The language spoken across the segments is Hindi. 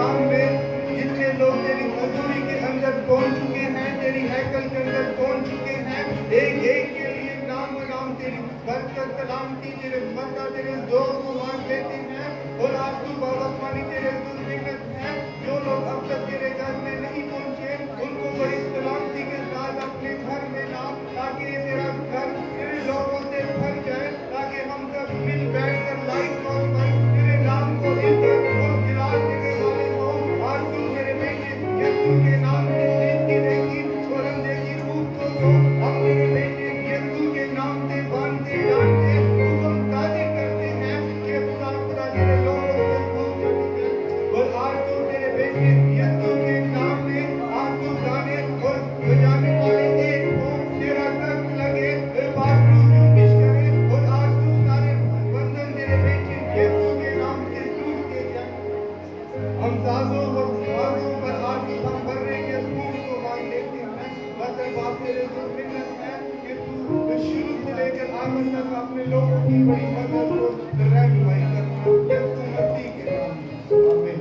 नाम में जितने लोग तेरी हजूरी के अंदर पहुंच चुके हैं, तेरी हैकल के अंदर पहुंच चुके हैं, एक एक के लिए नाम नाम तेरी बरकत सलामती तेरे बंदा तेरे जोर को मांग लेते हैं। और आज तू बाबा तेरे मिन्नत है, जो लोग अब तक तेरे घर में नहीं पहुंचे उनको बड़ी सलामती के साथ अपने घर में ला, ताकि तेरा घर तेरे लोगों से भर जाए, ताकि हम सब मिल बैठ कर लाइफ पर तेरे नाम को इज्जत और दिला देने वाले हो। आज तू मेरे बेटे यीशु के नाम से जिंदगी देगी और अंधे की रूप को दो, हम मेरे बेटे यीशु के नाम से बांधते डांटते हुक्म ताज़ी करते हैं कि खुदा खुदा तेरे लोगों से दूर चले। और आज तू तेरे बेटे यीशु के नाम में आज तू गाने और बजाने वाले एक हो, तेरा दर्द लगे बाबू यूनिश करे, और आज तू सारे बंधन तेरे बेटे यीशु के नाम से टूट के जाए। हम सासों और सासों पर आज हम भरने के फूल को मांग लेते हैं। बस बाप तेरे से मिन्नत है कि तू शुरू से लेकर आखिर तक अपने लोगों की बड़ी मदद और रहनुमाई करना, यीशु मसीह के नाम में आमीन।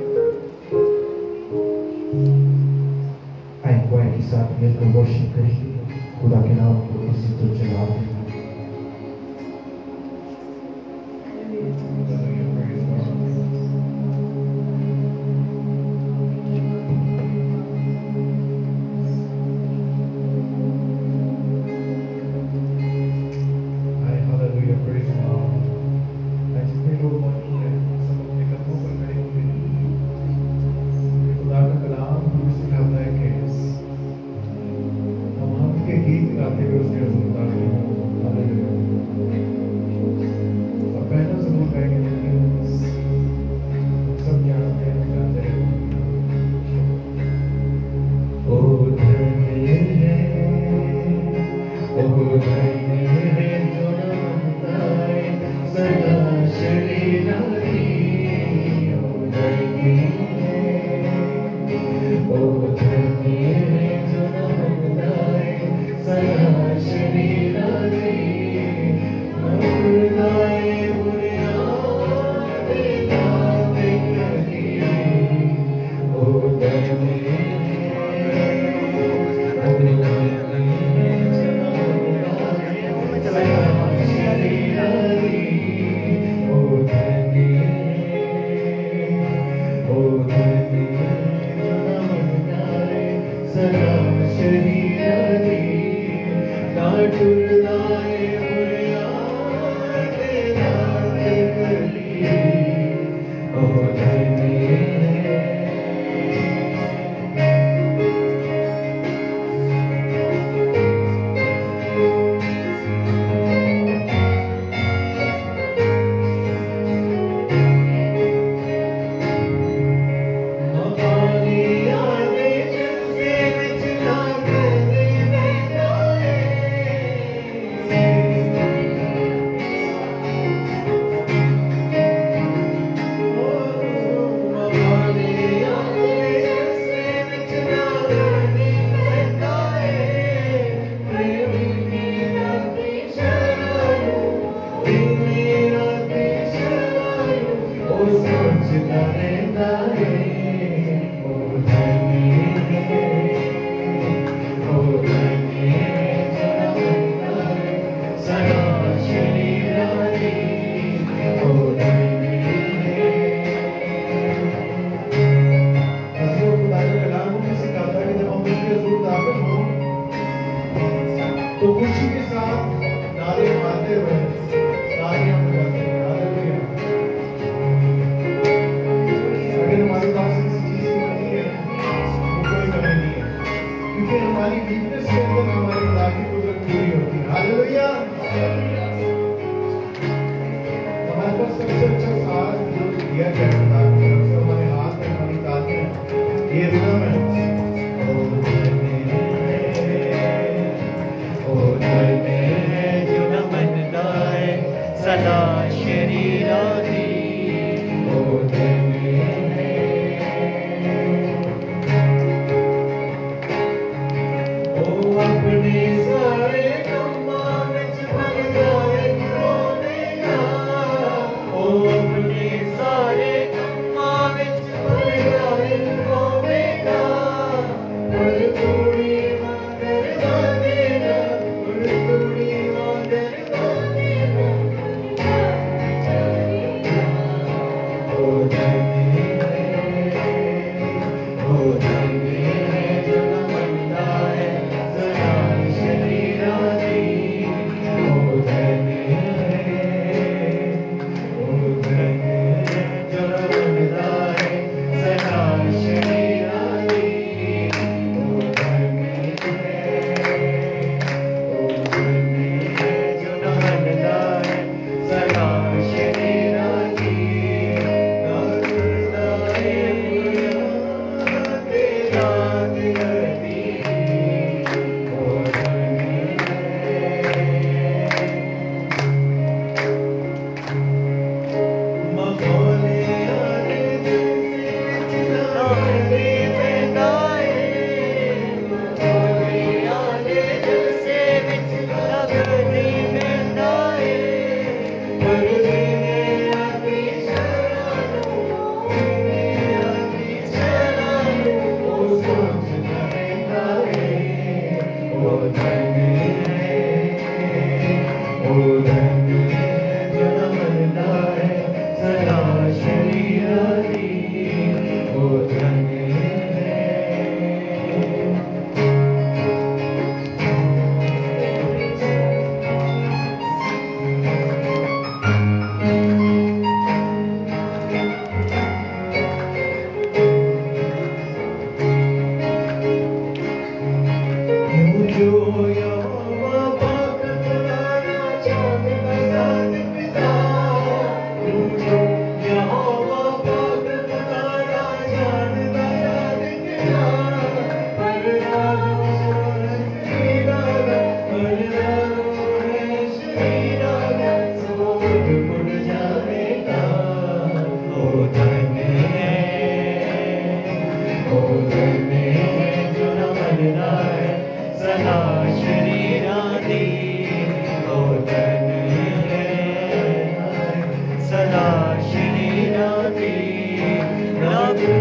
के साथ मिलकर वर्शिप करेंगे, खुदा के नाम को इसी तो चला देंगे। सारे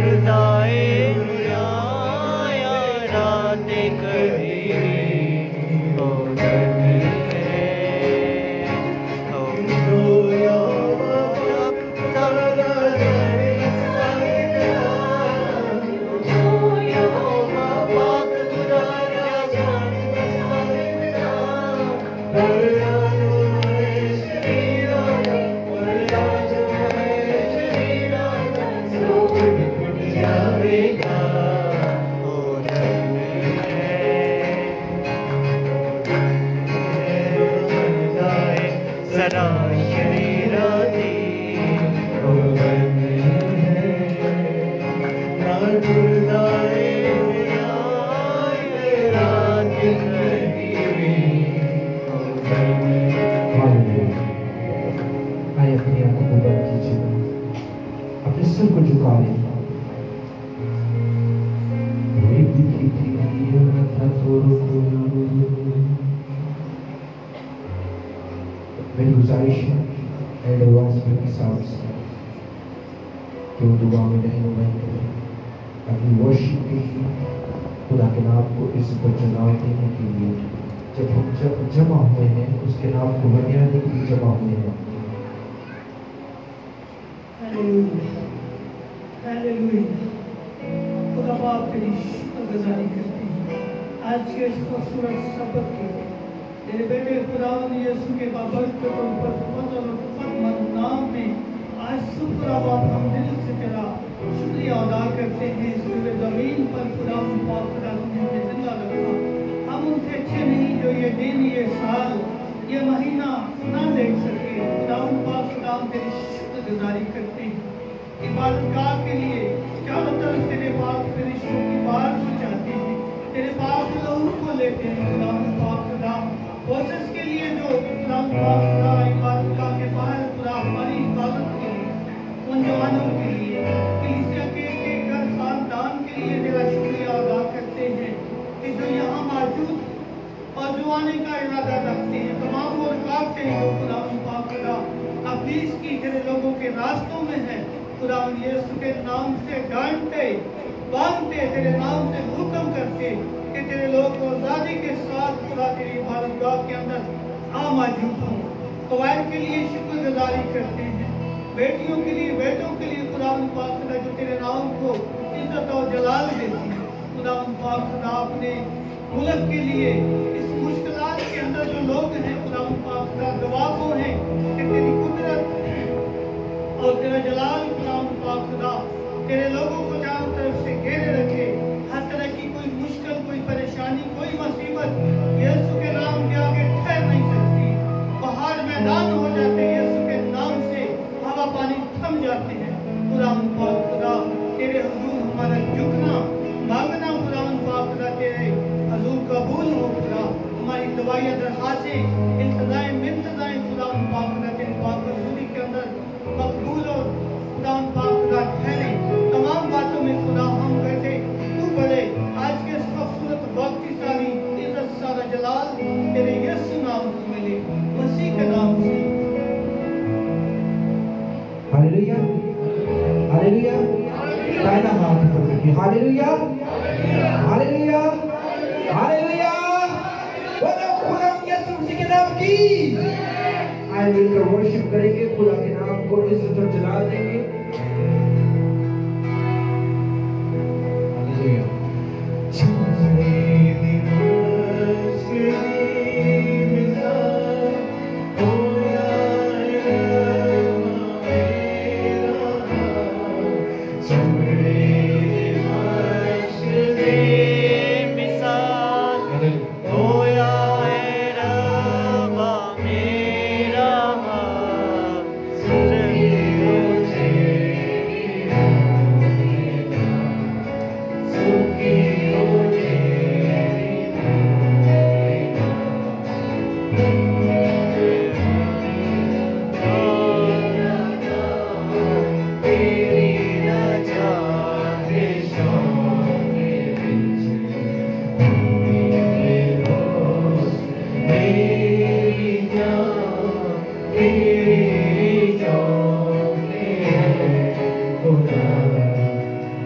मेरी गुजारिश है एडवांस में के साथ कि वो दुआ में नहीं करें अपनी वर्शिप के लिए खुदा के नाम को इस पर जला देने के लिए जब हम जमा हुए हैं उसके नाम को बढ़ाने के लिए जमा हुए हैं। खुदा बाप तेरी शुक्रगुजारी करते हैं आज के इस खूबसूरत शब्द के तेरे बेटे खुदावंद यीशु के बाबरकत और पद और पद नाम में आज शुक्र बाप हम दिल से तेरा शुक्रिया अदा करते हैं। इस पूरे जमीन पर खुदावंद पाक खुदा तुमने हमें जिंदा रखा। हम उनसे अच्छे नहीं जो ये दिन ये साल ये महीना ना देख सके। खुदावंद पाक खुदा हम तेरी शुक्रगुजारी करते हैं। इबादतगाह के लिए चारों तरफ तेरे पाक फरिश्तों की बात को चाहते हैं, तेरे पाक लोगों को लेते हैं। खुदावंद पाक खुदा कोशिश के लिए जो खुदावंद पाक खुदा इबादतगाह के बाहर खुदा हमारी इबादत के लिए उन जवानों के लिए कलीसिया के घर खानदान के लिए तेरा शुक्रिया अदा करते हैं कि जो यहाँ मौजूद और जो आने का इरादा रखते हैं तमाम वो रुकावटें जो खुदावंद पाक खुदा अपनी इसकी तेरे लोगों के रास्तों में है खुदावंद यीशु के नाम से डांटते बांधते तेरे नाम से हुक्म करते कि तेरे लोग को आजादी के साथ खुदा तेरी इबादतगाह के अंदर आ मौजूद हों। कवायद के लिए शुक्रगुजारी करते हैं, बेटियों के लिए बेटों के लिए खुदावंद पाक खुदा जो तेरे नाम को इज्जत और जलाल देती है। खुदावंद पाक खुदा अपने मुल्क के लिए इस मुश्किलात के अंदर जो लोग हैं खुदावंद पाक खुदा गवाह को हैं कि तेरी कुदरत और तेरा जलाल खुदावंद पाक खुदा तेरे लोगों को चारों तरफ से घेरे रखे। हर तरह की कोई मुश्किल कोई परेशानी कोई मुसीबत यीशु के नाम के आगे ठहर नहीं सकती। पहाड़ मैदान हो जाते यीशु के नाम से, हवा पानी थम जाते हैं। खुदावंद पाक खुदा तेरे हुजूर हमारा झुकना मांगना खुदावंद पाक खुदा तेरे हुजूर कबूल हो। खुदा हमारी दवाइयाँ दरखास्तें इंतजाएं मिंतजाएं खुदावंद पाक खुदा तेरे पाक हुजूरी के अंदर मकबूल और खुदावंद पाक खुदा ठहरे। तमाम बातों में खुदा हम बैठे तू बड़े आज के इस खूबसूरत वक्त की सारी इज्जत सारा जलाल तेरे यीशु नाम को मिले मसीह के नाम से। हालेलुया हालेलुया पहला हाथ ऊपर रखिए। हालेलुया हालेलुया हालेलुया बोलो खुदा यीशु मसीह के नाम की। आए मिलकर वर्शिप करेंगे, खुदा के नाम को इज्जत और जलाल देंगे।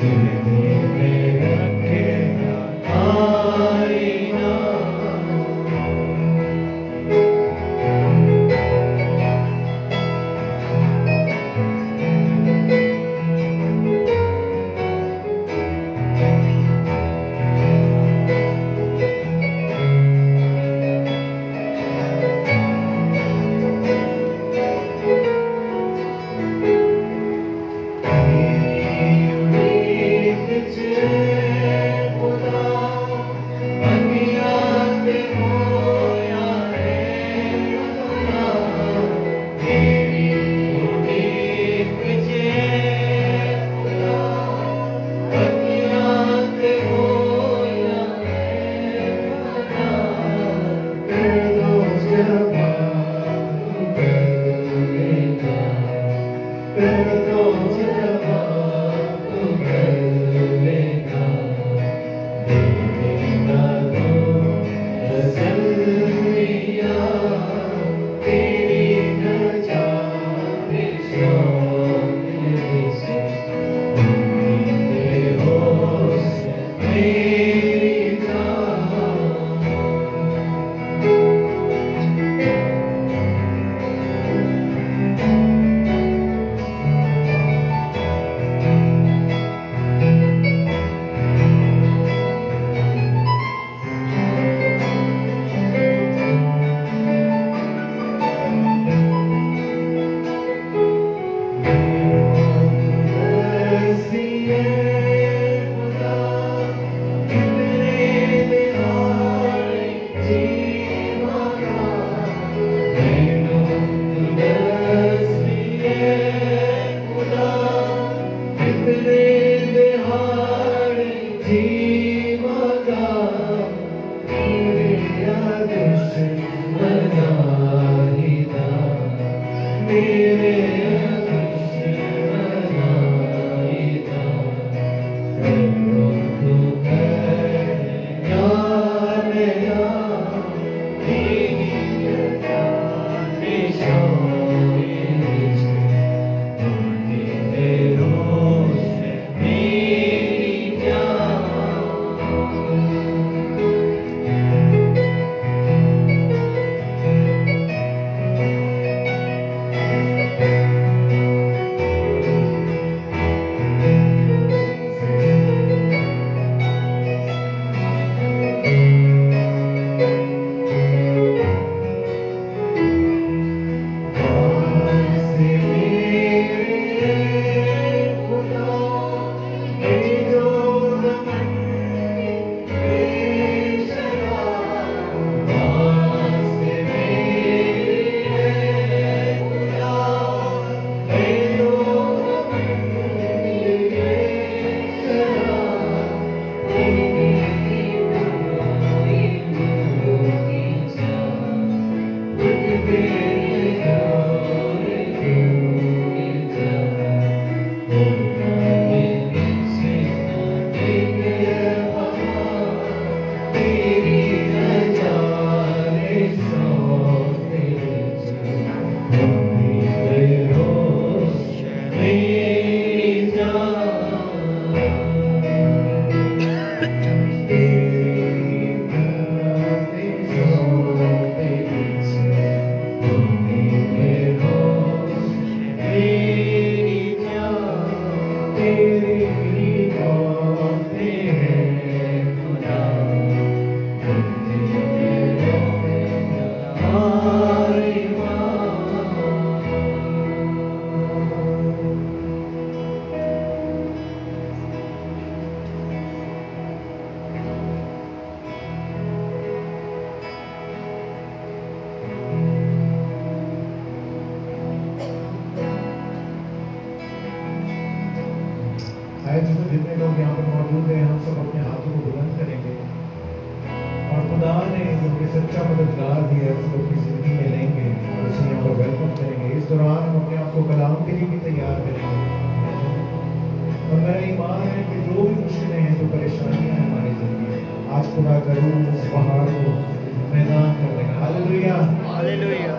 शायद इसमें जितने लोग यहाँ पर मौजूद हैं हम सब अपने हाथों को बुलंद करेंगे और खुदा ने जो कि सच्चा मददगार दिया है उसको अपनी जिंदगी में लेंगे और उसे यहाँ पर वेलकम करेंगे। इस दौरान हम अपने आप को कलाम के लिए भी तैयार करेंगे और मेरा ईमान है कि जो भी मुश्किलें हैं, जो परेशानियां हैं हमारी जिंदगी में, आज खुदा जरूर उस पहाड़ को मैदान कर देगा। Hallelujah, hallelujah.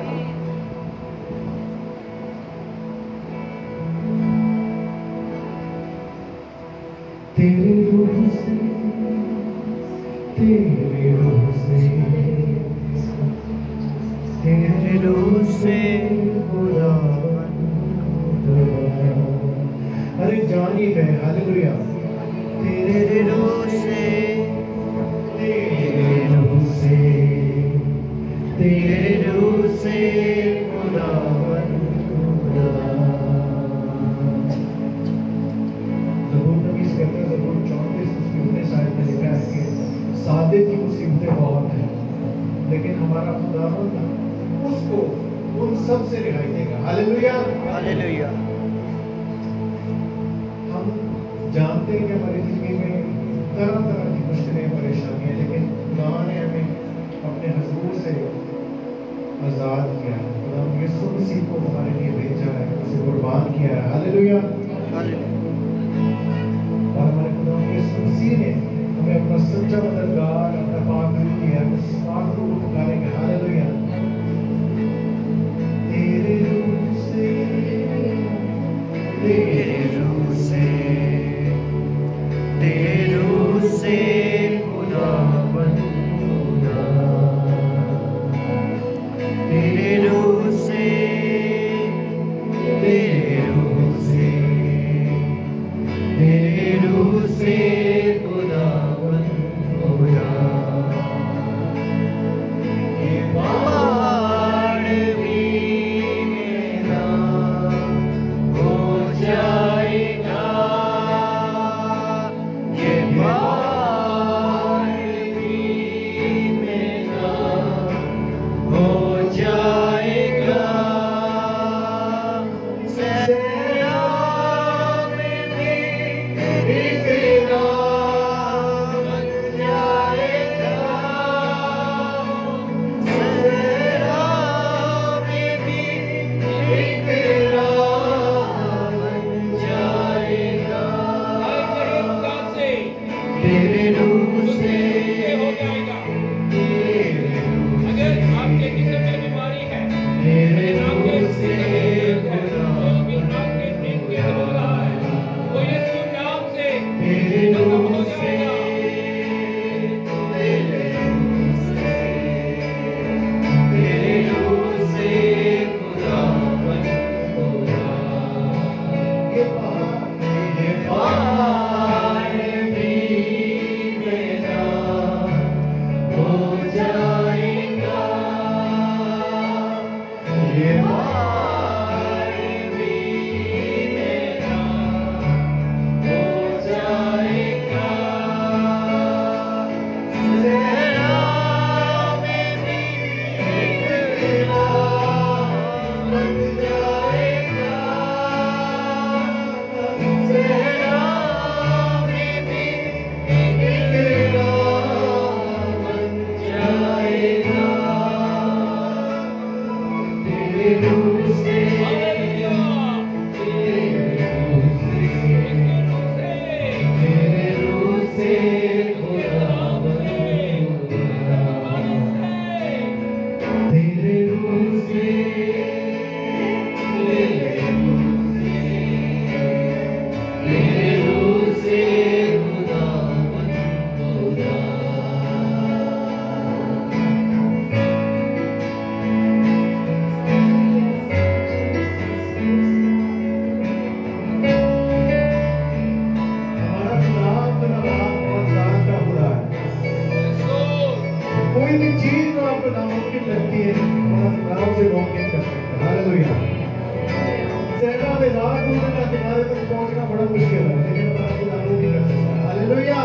तेरे रूह से, तेरे रूह से, तेरे रूह से खुदावन खुदा। अरे जानी है, हालेलुया। तेरे रूह से, तेरे रूह से, तेरे रूह से खुदावन खुदा। ज़बूर नबी कहते हैं, ज़बूर 34 उसकी 19 आयत में लिखा है कि सादे की मुसीबतें बहुत हैं, लेकिन हमारा खुदावंद उसको उन सब से रिहाई देगा। Hallelujah, hallelujah. हम जानते हैं कि हमारी जिंदगी में तरह तरह की मुश्किलें, परेशानियां, लेकिन खुदा ने हमें अपने हजूर से आज़ाद किया है। खुदा यीशु मसीह को हमारे लिए भेजा है, उसे कुर्बान किया है। हालेलुया। और हमारे खुदा यीशु मसीह ने हमें अपना सच्चा मददगार, अपना पाक रूह दिया है। उस पाक रूह को पुकारेंगे। हालेलुया। तेरे रूह से, तेरे रूह से, तेरे रूह से खुदावन खुदा। तेरे रूह से, तेरे रूह से, तेरे रूह से खुदावन खुदा। ये पहाड़ भी मेरा हो जाएगा, ये पहाड़ भी मेरा हो जाएगा। सहरा में भी तेरा बन जाएगा, सहरा में भी तेरा बन जाएगा। तेरे रूह से हो जाएगा। तेरे रूह अगर आपके जिस्म में बीमारी है, तेरे आपके रूह से आपके नींद के हो रहा है, वो यीशु नाम से तेरे खत्म रूह हो से, जाएगा। तेरे रूह से, तेरे रूह से खुदावन खुदा। ये पहाड़ भी मेरा हो जाएगा, ये पहाड़ भी मेरा हो जाएगा। सहरा में भी तेरा बन जाएगा, सहरा में भी तेरा बन जाएगा। तेरे रूह से, हालेलुया। तेरे रूह से, तेरे रूह से खुदावन खुदा। तेरे रूह से, तेरे रूह से खुदावन खुदा। हमारा खुदा अपना आप और जान का खुदा है। कोई भी चीज जो आपको नामुमकिन लगती है, हमारा खुदा से मुमकिन कर सकता है। हालेलुया। सहरा में रात ढूंढने का किनारे तक पहुंचना बड़ा मुश्किल है, लेकिन हमारा खुदा वो भी कर सकता है। हालेलुया।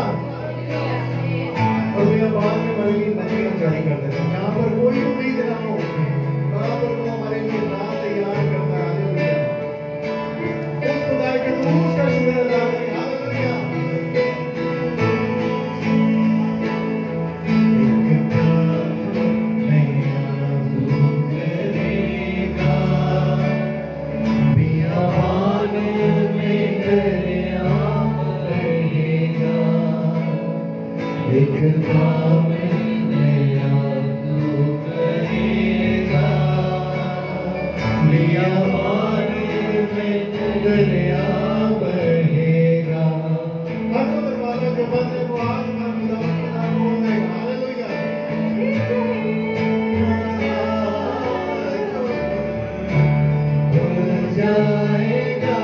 और मेरा बाद में हमारे लिए नदी हम जारी कर देते हैं, जहाँ पर कोई उम्मीद ना हो, वहाँ पर वो हमारे लिए राह तैयार करता है। हालेलुया। उस खुदा के तो उसका शुक्र अदा करें। हालेलुया। एक काम नया तू करेगा, बियाबान में दरिया बहेगा। बंद है वो आज में खुदा बोलेगा हालेलुया जाएगा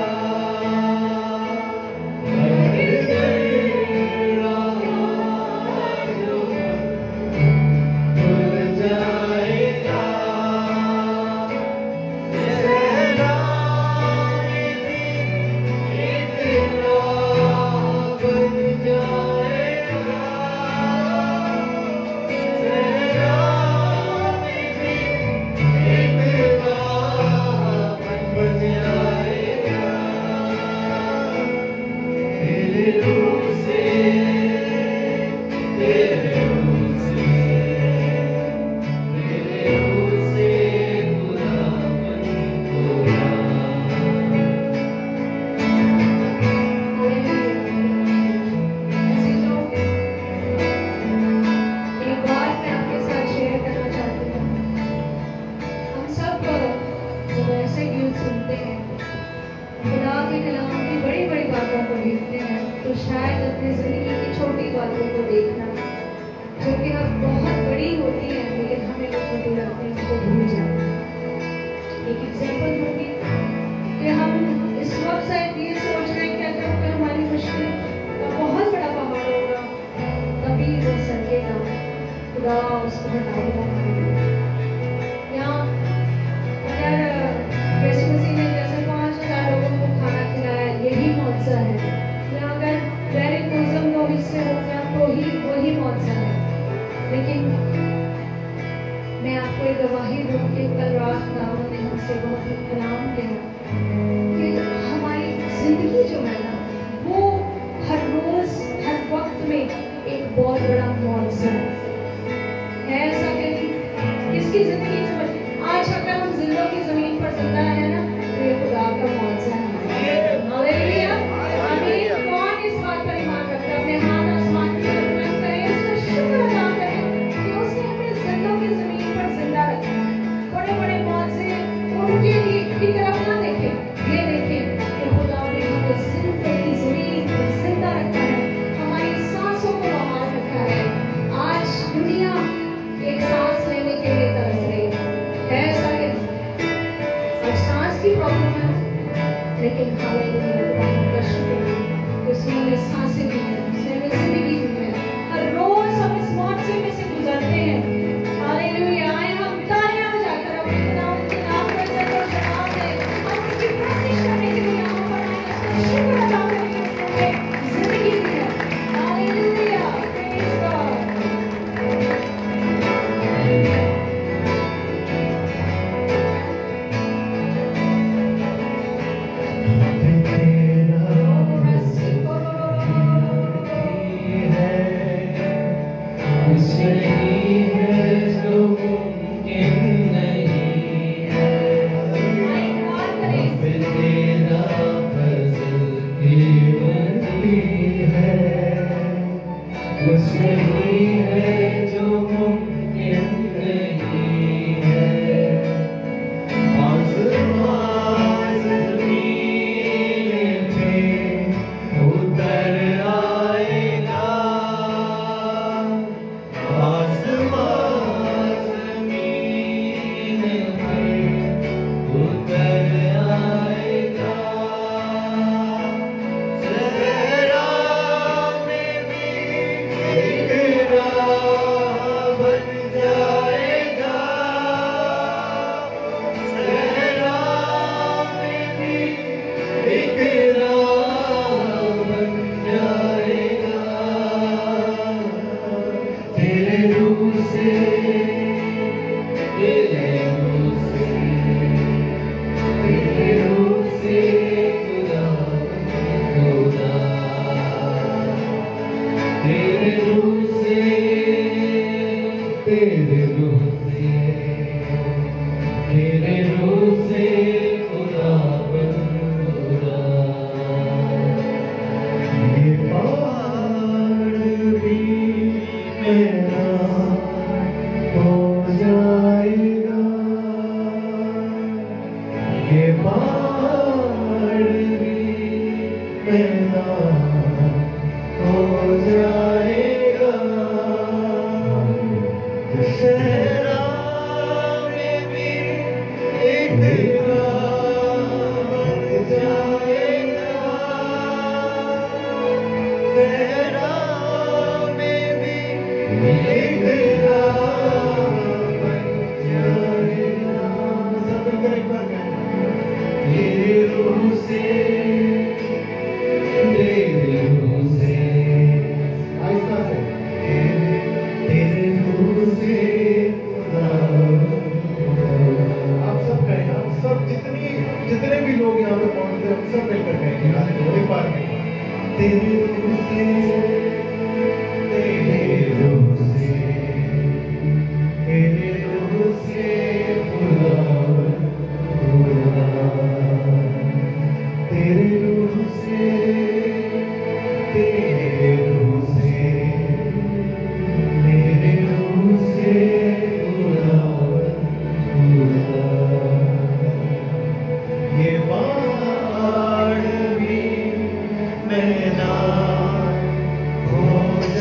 Oh,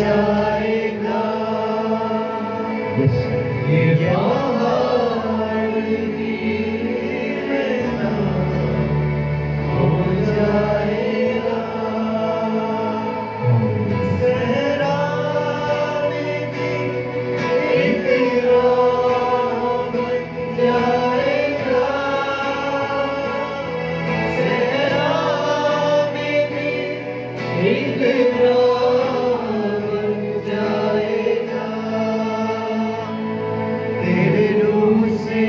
जाएगा ये पहाड़ गिरना हो जाएगा सहरा में भी एक राह बन जाएगा सहरा में भी एक राह बन जाएगा तेरे रूह से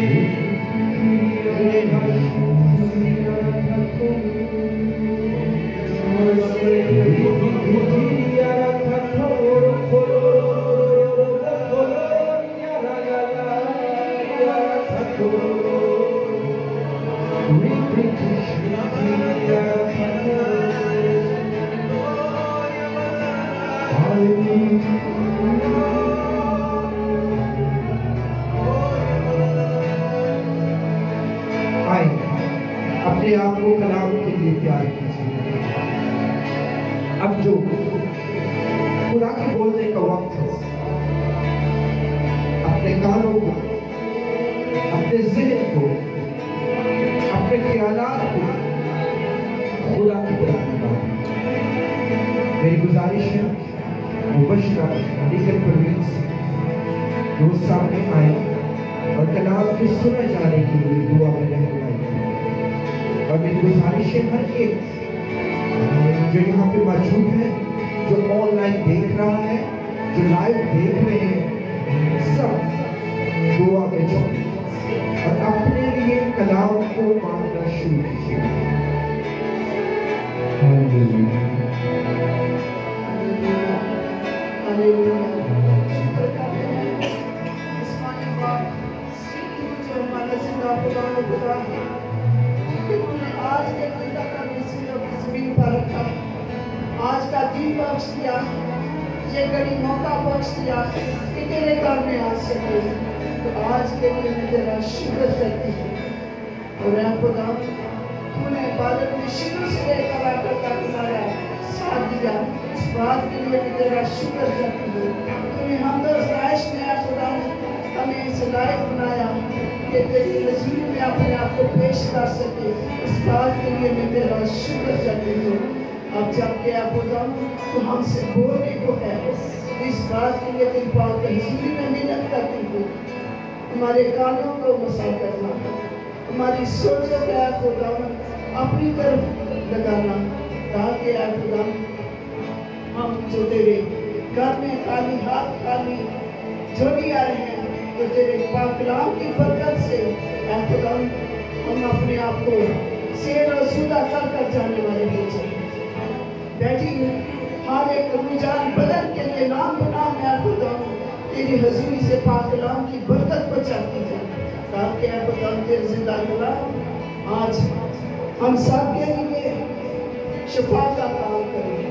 आए अपने आप को कलाम के लिए तैयार कीजिए। अब जो खुदा के बोलने का वक्त है, अपने कानों को, अपने ज़हन को, अपने ख्यालात को खुदा की तरफ लगाओ। मेरी गुजारिश है मुबशरा निकल परवीन से वो सामने आए और कलाम के सुने जाने के लिए दुआ में रहनुमाई करें। और मेरी गुजारिश है हर एक जो यहाँ पे मौजूद है, जो ऑनलाइन देख रहा है, जो लाइव देख रहे हैं, सब दुआ में जाओ और अपने लिए कलाम को मांगना शुरू कीजिए। आज के दिन तक जमीन पर रखा, आज का दिन बख्श दिया, ये घड़ी मौका बख्श दिया कि तेरे घर में आ सके। तो आज के लिए मैं तेरा शुक्र करती हूँ। और खुदा तूने इबादत में शुरू से लेकर आकर तक हमारा साथ दिया, इस बात के लिए मैं तेरा शुक्र करती हूँ। तूने हम आज़माइश में खुदा हमें इस लायक बनाया कि तेरी नज़ीर में अपने आप को पेश कर सके। इस बात के लिए मैं तेरा शुक्र करती हूँ। अब जब के आप खुदा तो हमसे बोलने को है, इस बात के लिए तेरी बात हज़ूरी में मिन्नत करती हूँ। हमारे कानों को मसा करना, हमारी सोचों का खुदा अपनी तरफ लगाना, ताकि आप खुदा हम जो तेरे घर में खाली हाथ खाली जोड़ी आ रहे हैं, तो तेरे पाक कलाम की बरकत से खुदा हम अपने आप को शेर और सूदा कर जाने वाले हो जाए। बैठी हर एक रुझान बदल के लिए नाम बना मैं खुदा तेरी हजूरी से पाक कलाम की बरकत को चाहती है, ताकि खुदा तेरे जिंदा कलाम आज हम सब के लिए शफा का काम करें,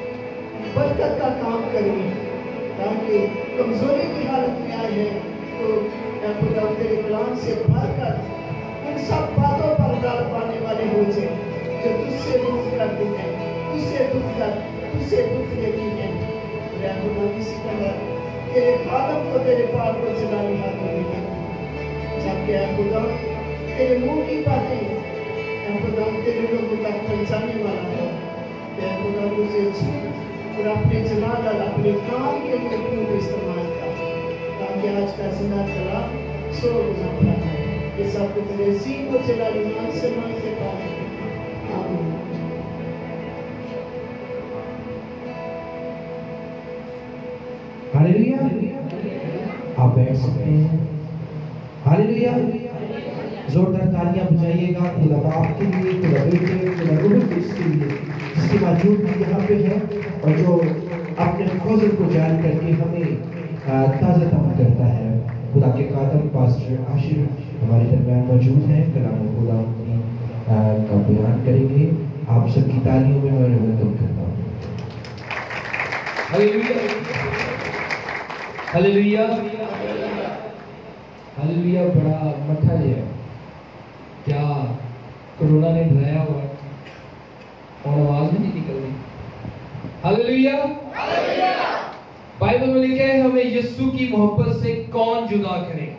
बरकत का काम करें, ताकि कमजोरी की हालत में आए हैं तो खुदा तेरे कलाम से भरकर उन सब बातों पर डाल पाने वाले हो जाए जो तुझसे दूर करती हैं, तुझसे दुख देती हैं। खुदा किसी तरह तेरे खादम को तेरे पार को चलाने हाथों में है, जबकि खुदा तेरे मुंह की बातें खुदा तेरे लोगों तक पहुंचाने वाला है। खुदा मुझे और अपने जलाल अपने काम के लिए खूब इस्तेमाल कर, ताकि आज का जिंदा कलाम सो गुजरता है। ये सब कुछ तेरे सी को चला ईमान से मांगते पाए। आमीन। हालेलुया। आप बैठ सकते हैं। हालेलुया। जोरदार तालियां बजाइएगा खुदा बाप के लिए, खुदा बेटे, खुदा रूह कुद्दूस के लिए, जिसकी मौजूदगी यहाँ पे है और जो अपने फजल को जारी करके हमें ताज़ा तम करता है। खुदा के कादम पास्टर आशिर हमारे दरमियान मौजूद हैं, कलाम खुदा का बयान करेंगे। आप सबकी तालियों में मैं वेलकम करता हूँ। Hallelujah, hallelujah, hallelujah. बड़ा मठा है क्या कोरोना ने डराया हुआ और आवाज भी नहीं निकल रही। Hallelujah, hallelujah. बाइबल में लिखा है हमें यीशु की मोहब्बत से कौन जुदा करेगा।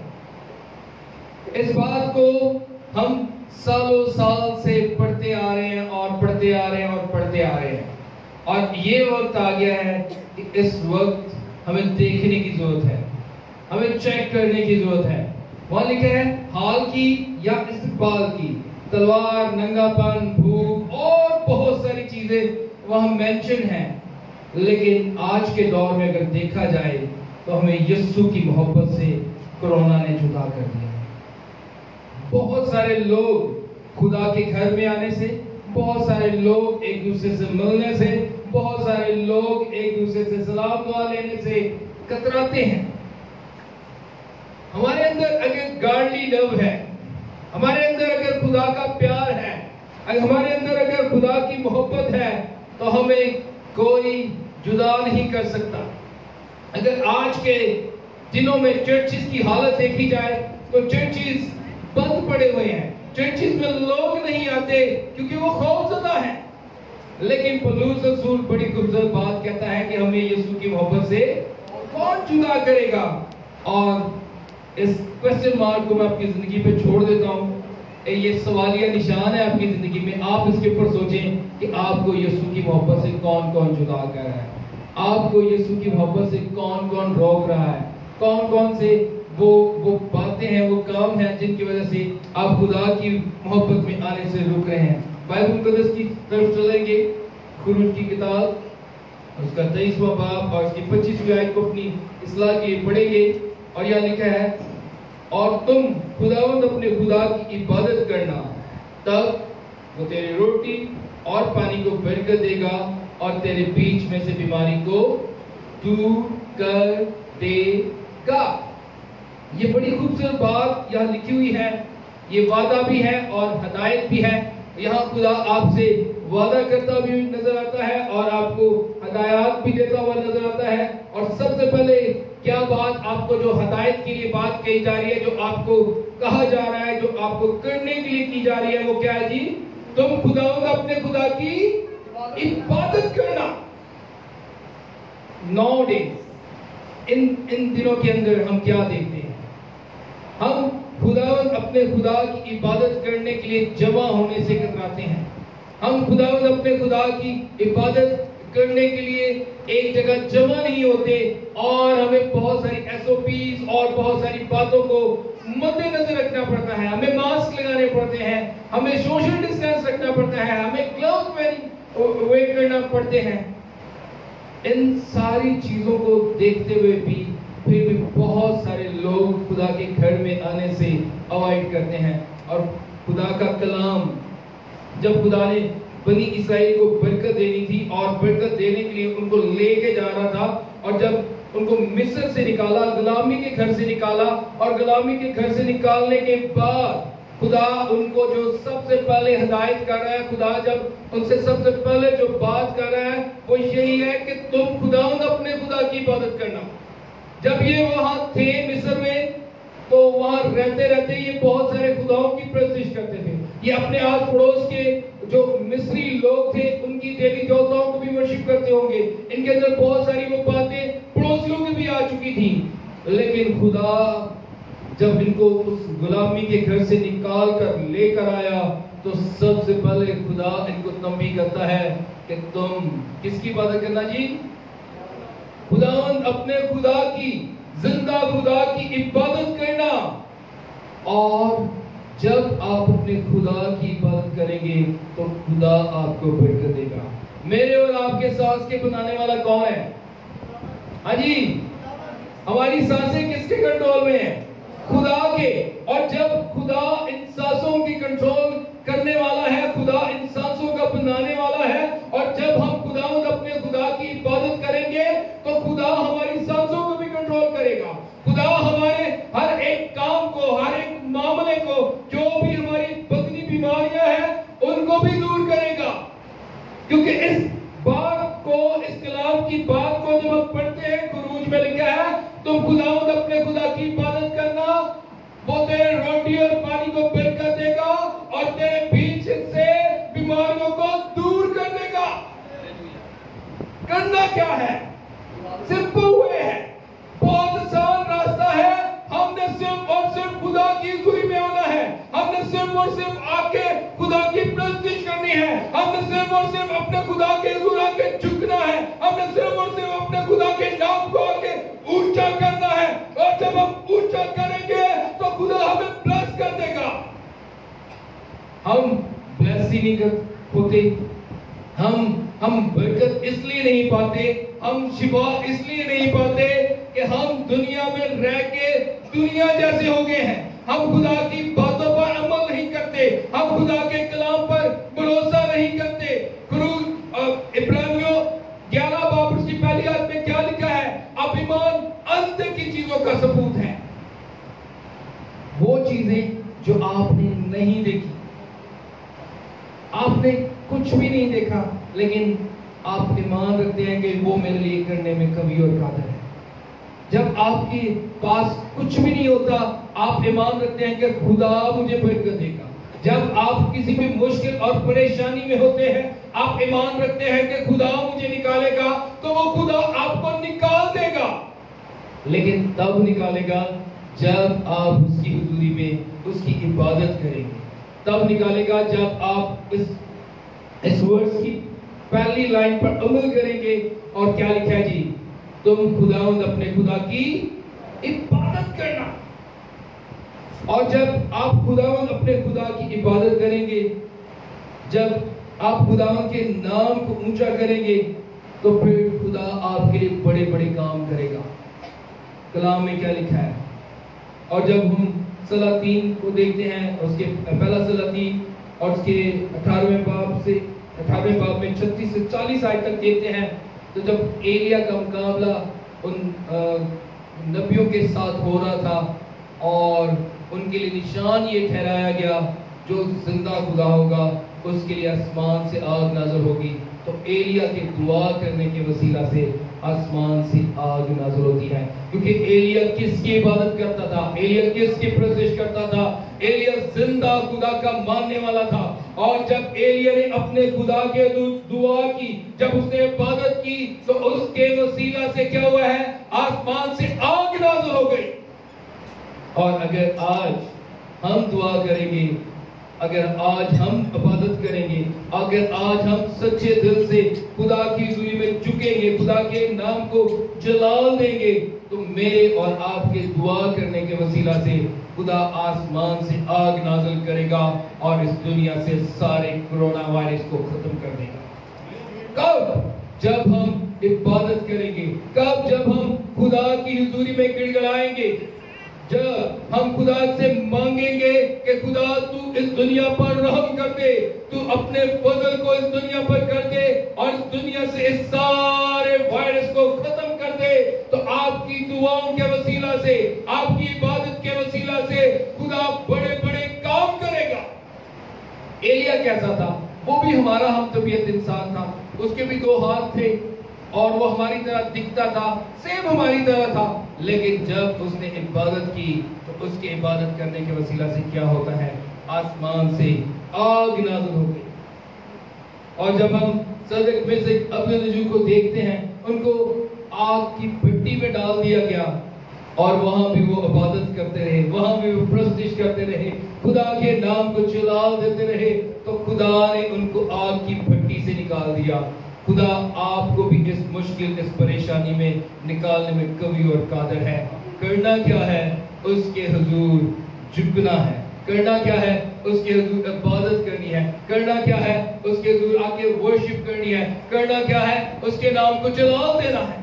इस बात को हम सालों साल से पढ़ते आ रहे हैं और पढ़ते आ रहे हैं और पढ़ते आ रहे हैं, और ये वक्त आ गया है कि इस वक्त हमें देखने की जरूरत है, हमें चेक करने की जरूरत है। वहां लिखा है हाल की या इस्तकबाल की, तलवार, नंगापन, भूख और बहुत सारी चीजें वहां मेंशन हैं। लेकिन आज के दौर में अगर देखा जाए तो हमें यीशु की मोहब्बत से कोरोना ने जुदा कर दिया। बहुत सारे लोग खुदा के घर में आने से, बहुत सारे लोग एक दूसरे से मिलने से, बहुत सारे लोग एक दूसरे से सलाम दुआ लेने से कतराते हैं। हमारे अंदर अगर गॉडली लव है, हमारे अंदर अगर खुदा का प्यार है, हमारे अंदर अगर खुदा की मोहब्बत है, तो हमें कोई जुदा नहीं कर सकता। अगर आज के दिनों में चर्चिस की हालत देखी जाए तो चर्चिस बंद पड़े हुए हैं, चर्चिस में लोग नहीं आते क्योंकि वो खौफजदा है। लेकिन पौलुस रसूल बड़ी खूबसूरत बात कहता है कि हमें यीशु की मोहब्बत से कौन जुदा करेगा। और इस क्वेश्चन मार्क को मैं आपकी जिंदगी पे छोड़ देता हूँ। ये सवालिया निशान है आपकी जिंदगी में। आप इसके ऊपर सोचें कि आपको यीशु की मोहब्बत से कौन कौन जुदा कर रहा है, आपको यीशु की मोहब्बत से कौन कौन रोक रहा है, कौन कौन से वो बातें हैं, वो काम हैं जिनकी वजह से आप खुदा की मोहब्बत में आने से रुक रहे हैं। बाइबल मुकद्दस की तरफ चलेंगे, खुरूज की किताब उसका 23वां बाब और उसकी 25वीं आयत को अपनी इस्लाह के लिए पढ़ेंगे। और यहाँ लिखा है और तुम खुदावंद अपने खुदा की इबादत करना, तब वो तेरी रोटी और पानी को बरकत देगा और तेरे बीच में से बीमारी को दूर कर देगा। ये बड़ी खूबसूरत बात यहाँ लिखी हुई है। ये वादा भी है और हदायत भी है। यहाँ खुदा आपसे वादा करता भी नजर आता है और आपको हदायत भी देता हुआ नजर आता है। और सबसे पहले क्या बात आपको जो हदायत के लिए बात कही जा रही है, जो आपको कहा जा रहा है, जो आपको करने के लिए की जा रही है, वो क्या है जी? तुम खुदावंद अपने खुदा की इबादत करना। नाउडेज इन दिनों के अंदर हम क्या देखते हैं? हम खुदावंद अपने खुदा की इबादत करने के लिए जमा होने से कतराते हैं। हम खुदावंद अपने खुदा की इबादत करने के लिए एक जगह जमा नहीं होते और हमें बहुत सारी एसओपीज और बहुत सारी बातों को मद्देनजर रखना पड़ता है। हमें मास्क लगाने पड़ते हैं, हमें सोशल डिस्टेंस रखना पड़ता है, हमें ग्लव्स वेयर करना पड़ते हैं। इन सारी चीजों को देखते हुए भी फिर भी बहुत सारे लोग खुदा के घर में आने से अवॉइड करते हैं। और खुदा का कलाम जब खुदा ने बनी इस्राएल को बरकत देनी थी और बरकत देने के लिए उनको लेके जा रहा था, और जब उनको मिस्र से निकाला, गुलामी के घर से निकाला, और गुलामी के घर से निकालने के बाद खुदा उनको जो सबसे पहले हिदायत कर रहा है, खुदा जब उनसे सबसे पहले जो बात कर रहा है वो यही है कि तुम खुदावंद अपने खुदा की इबादत करना। जब ये वहां थे मिस्र में, तो वहां रहते रहते ये बहुत सारे खुदाओं की प्रस्तिश करते थे। ये अपने आस पड़ोस के जो मिस्री लोग थे उनकी देवी देवताओं को भी वर्शिप करते होंगे। इनके अंदर बहुत सारी वो बातें पड़ोसियों की भी आ चुकी थी। लेकिन खुदा जब इनको उस गुलामी के घर से निकाल कर लेकर आया, तो सबसे पहले खुदा इनको तंबीह करता है कि तुम किसकी इबादत करना जी? खुदावंद अपने खुदा की, जिंदा खुदा की इबादत करना। और जब आप अपने खुदा की इबादत करेंगे तो खुदा आपको बरकत देगा। मेरे और आपके सांस के बनाने वाला कौन है? हाँ जी, हमारी सांसें किसके कंट्रोल में है? खुदा के। और जब खुदा इन सांसों की कंट्रोल करने वाला है, खुदा इन सांसों का बनाने वाला है, और जब हम खुदावंद अपने खुदा की इबादत करेंगे तो खुदा हमारी सांसों को भी कंट्रोल करेगा। खुदा हमारे हर एक काम को, हर एक मामले को, जो भी हमारी बदनी बीमारियां हैं उनको भी दूर करेगा। क्योंकि इस बात को, इस कलाम की बात को जब हम पढ़ते हैं, खुरूज में लिखा है तुम खुदावंद अपने खुदा की इबादत करना, वो तेरे रोटी और पानी को बरकत देगा और तेरे बीच से बीमारियों को दूर कर देगा। करना क्या है? सिंपल वे हमने सिर्फ और सिर्फ आके खुदा की प्रस्तुति करनी है, हमने सिर्फ और सिर्फ अपने खुदा के हुजूर आके झुकना है, हमने सिर्फ और सिर्फ अपने खुदा के नाम को आके ऊंचा करना है। और जब हम ऊंचा करेंगे तो खुदा हमें ब्लेस कर देगा। हम ब्लेस ही नहीं होते, हम बरकत इसलिए नहीं पाते, हम शिफा इसलिए नहीं पाते कि हम दुनिया में रह के दुनिया जैसे हो गए हैं। हम खुदा की बातों पर अमल नहीं करते, हम खुदा के कलाम पर भरोसा नहीं करते। इब्रानियों 11 बाब उसकी पहली आयत में क्या लिखा है? अभिमान अंत की चीजों का सबूत है। वो चीजें जो आपने नहीं देखी, आपने कुछ भी नहीं देखा, लेकिन आप ईमान रखते हैं कि वो मेरे लिए करने में कभी और कादिर है। जब आपके पास कुछ भी नहीं होता, आप ईमान रखते हैं कि खुदा मुझे बरकत देगा। जब आप किसी भी मुश्किल और परेशानी में होते हैं, आप ईमान रखते हैं कि खुदा मुझे निकालेगा, तो वो खुदा आपको निकाल देगा। लेकिन तब निकालेगा जब आप उसकी हुजूरी में उसकी इबादत करेंगे, तब निकालेगा जब आप इस वर्ष की पहली लाइन पर अमल करेंगे। और क्या लिखा है जी? तुम खुदावंद अपने खुदा की इबादत करना। और जब आप खुदावंद अपने खुदा की इबादत करेंगे, जब आप खुदावंद के नाम को ऊंचा करेंगे, तो फिर खुदा आपके लिए बड़े बड़े काम करेगा। कलाम में क्या लिखा है? और जब हम सलातीन को देखते हैं, उसके पहला सलातीन और उसके 18वें बाब में 36 से 40 आयत तक देखते हैं, तो जब एलिया का मुकाबला उन नबियों के साथ हो रहा था और उनके लिए निशान ये ठहराया गया, जो जिंदा खुदा होगा उसके लिए आसमान से आग नाज़िल होगी। तो एलिया के दुआ करने के वसीला से आसमान से आग नाज़िल होती है, क्योंकि एलिया किसकी इबादत करता था? एलिया किसकी प्रस्तुति करता था? एलिया जिंदा खुदा का मानने वाला था। और जब एलिया ने अपने खुदा के दुआ की, जब उसने इबादत की, तो उसके वसीला से क्या हुआ है? आसमान से आग नाज़िल हो गई। और अगर आज हम दुआ करेंगे, अगर आज हम इबादत करेंगे, अगर आज हम सच्चे दिल से खुदा की हुजूरी में झुकेंगे, खुदा के नाम को जलाल देंगे, तो मेरे और आपके दुआ करने के वसीला से खुदा आसमान से आग नाज़िल करेगा और इस दुनिया से सारे कोरोना वायरस को खत्म कर देगा। कब? जब हम इबादत करेंगे। कब? जब हम खुदा की हुजूरी में गिड़गिड़ाएंगे, जब हम खुदा से मांगेंगे कि खुदा तू इस दुनिया पर रहम कर दे, तू अपने फजल को इस दुनिया पर कर दे और इस दुनिया से इस सारे वायरस को खत्म कर दे, तो आपकी दुआओं के वसीला से, आपकी इबादत के वसीला से खुदा बड़े बड़े काम करेगा। एलिया कैसा था? वो भी हमारा हम तबीयत इंसान था, उसके भी 2 हाथ थे और वो हमारी तरह दिखता था, सेम हमारी तरह था। लेकिन जब उसने इबादत की, तो उसके इबादत करने के वसीला से क्या होता है? आसमान से आग नाज़िल हो गई। और जब हम सदक में से अब्दुल को देखते हैं, उनको आग की भट्टी में डाल दिया गया और वहां भी वो इबादत करते रहे, वहां भी वो प्रस्तुति करते रहे, खुदा के नाम को जलाल देते रहे, तो खुदा ने उनको आग की भट्टी से निकाल दिया। खुदा आपको भी इस मुश्किल, इस परेशानी में निकालने में कभी और कादिर है। करना क्या है? उसके हुजूर झुकना है। करना क्या है? उसके हुजूर इबादत करनी है। करना क्या है? उसके हुजूर आके वर्शिप करनी है। करना क्या है? उसके नाम को जलाल देना है।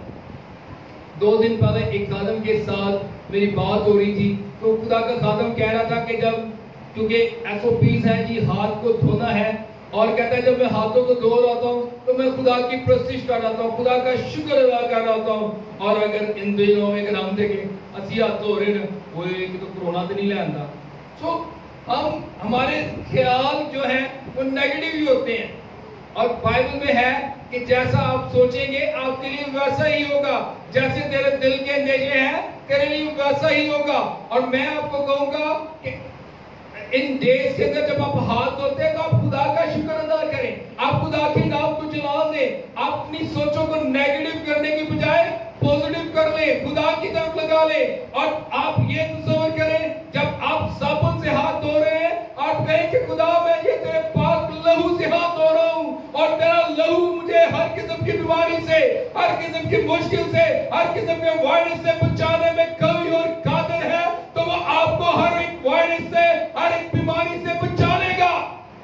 2 दिन पहले एक खादम के साथ मेरी बात हो रही थी, तो खुदा का खादम कह रहा था कि जब, क्योंकि SOPs है जी, हाथ को धोना है, और कहता है जब मैं हाथों को धो रहा हूँ तो मैं खुदा की प्रस्तुति कर रहा हूँ, खुदा का शुक्र अदा कर रहा हूँ। और अगर इन दिनों में अगर हम देखें असि हाथ धो रहे हैं, वो एक तो कोरोना तो नहीं लाता, सो हमारे ख्याल जो है वो नेगेटिव ही होते हैं। और बाइबल में है कि जैसा आप सोचेंगे आपके लिए वैसा ही होगा, जैसे तेरे दिल के अंदेशे हैं तेरे लिए वैसा ही होगा। और मैं आपको कहूंगा कि इन डेज के अंदर जब आप हाथ धोते हैं तो आप खुदा का शुक्र अदा करें, आप खुदा के नाम को जलाल दें, आप अपनी सोचों को नेगेटिव करने की बजाय पॉजिटिव कर ले, खुदा की तरफ लगा ले। और आप ये तस्वीर करें, जब आप साबुन से हाथ धो रहे हैं कहें कि खुदा मैं ये तेरे पाक लहू से हाथ धो रहा हूं और तेरा लहू मुझे हर किस्म की बीमारी से, हर किस्म की मुश्किल से, हर किस्म के वायरस से बचाने में कवि और कादिर है, तो वो आपको हर एक वायरस से, हर एक बीमारी से बचा लेगा।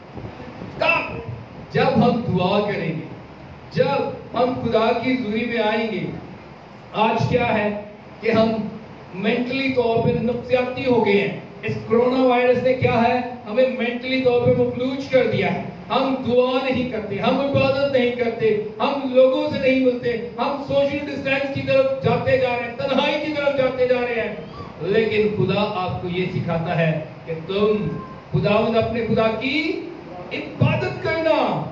कब? जब हम दुआ करेंगे, जब हम खुदा की हुजूरी में आएंगे। आज क्या है कि हम मेंटली तौर पे नफ्सियाती हो गए हैं। इस कोरोना वायरस ने क्या है, हमें मेंटली तौर पे मफलूज कर दिया है। हम दुआ नहीं करते, हम इबादत नहीं करते, हम लोगों से नहीं मिलते, हम सोशल डिस्टेंस की तरफ जाते जा रहे हैं, तन्हाई की तरफ जाते जा रहे हैं। लेकिन खुदा आपको ये सिखाता है कि तुम खुदावंद अपने खुदा की इबादत करना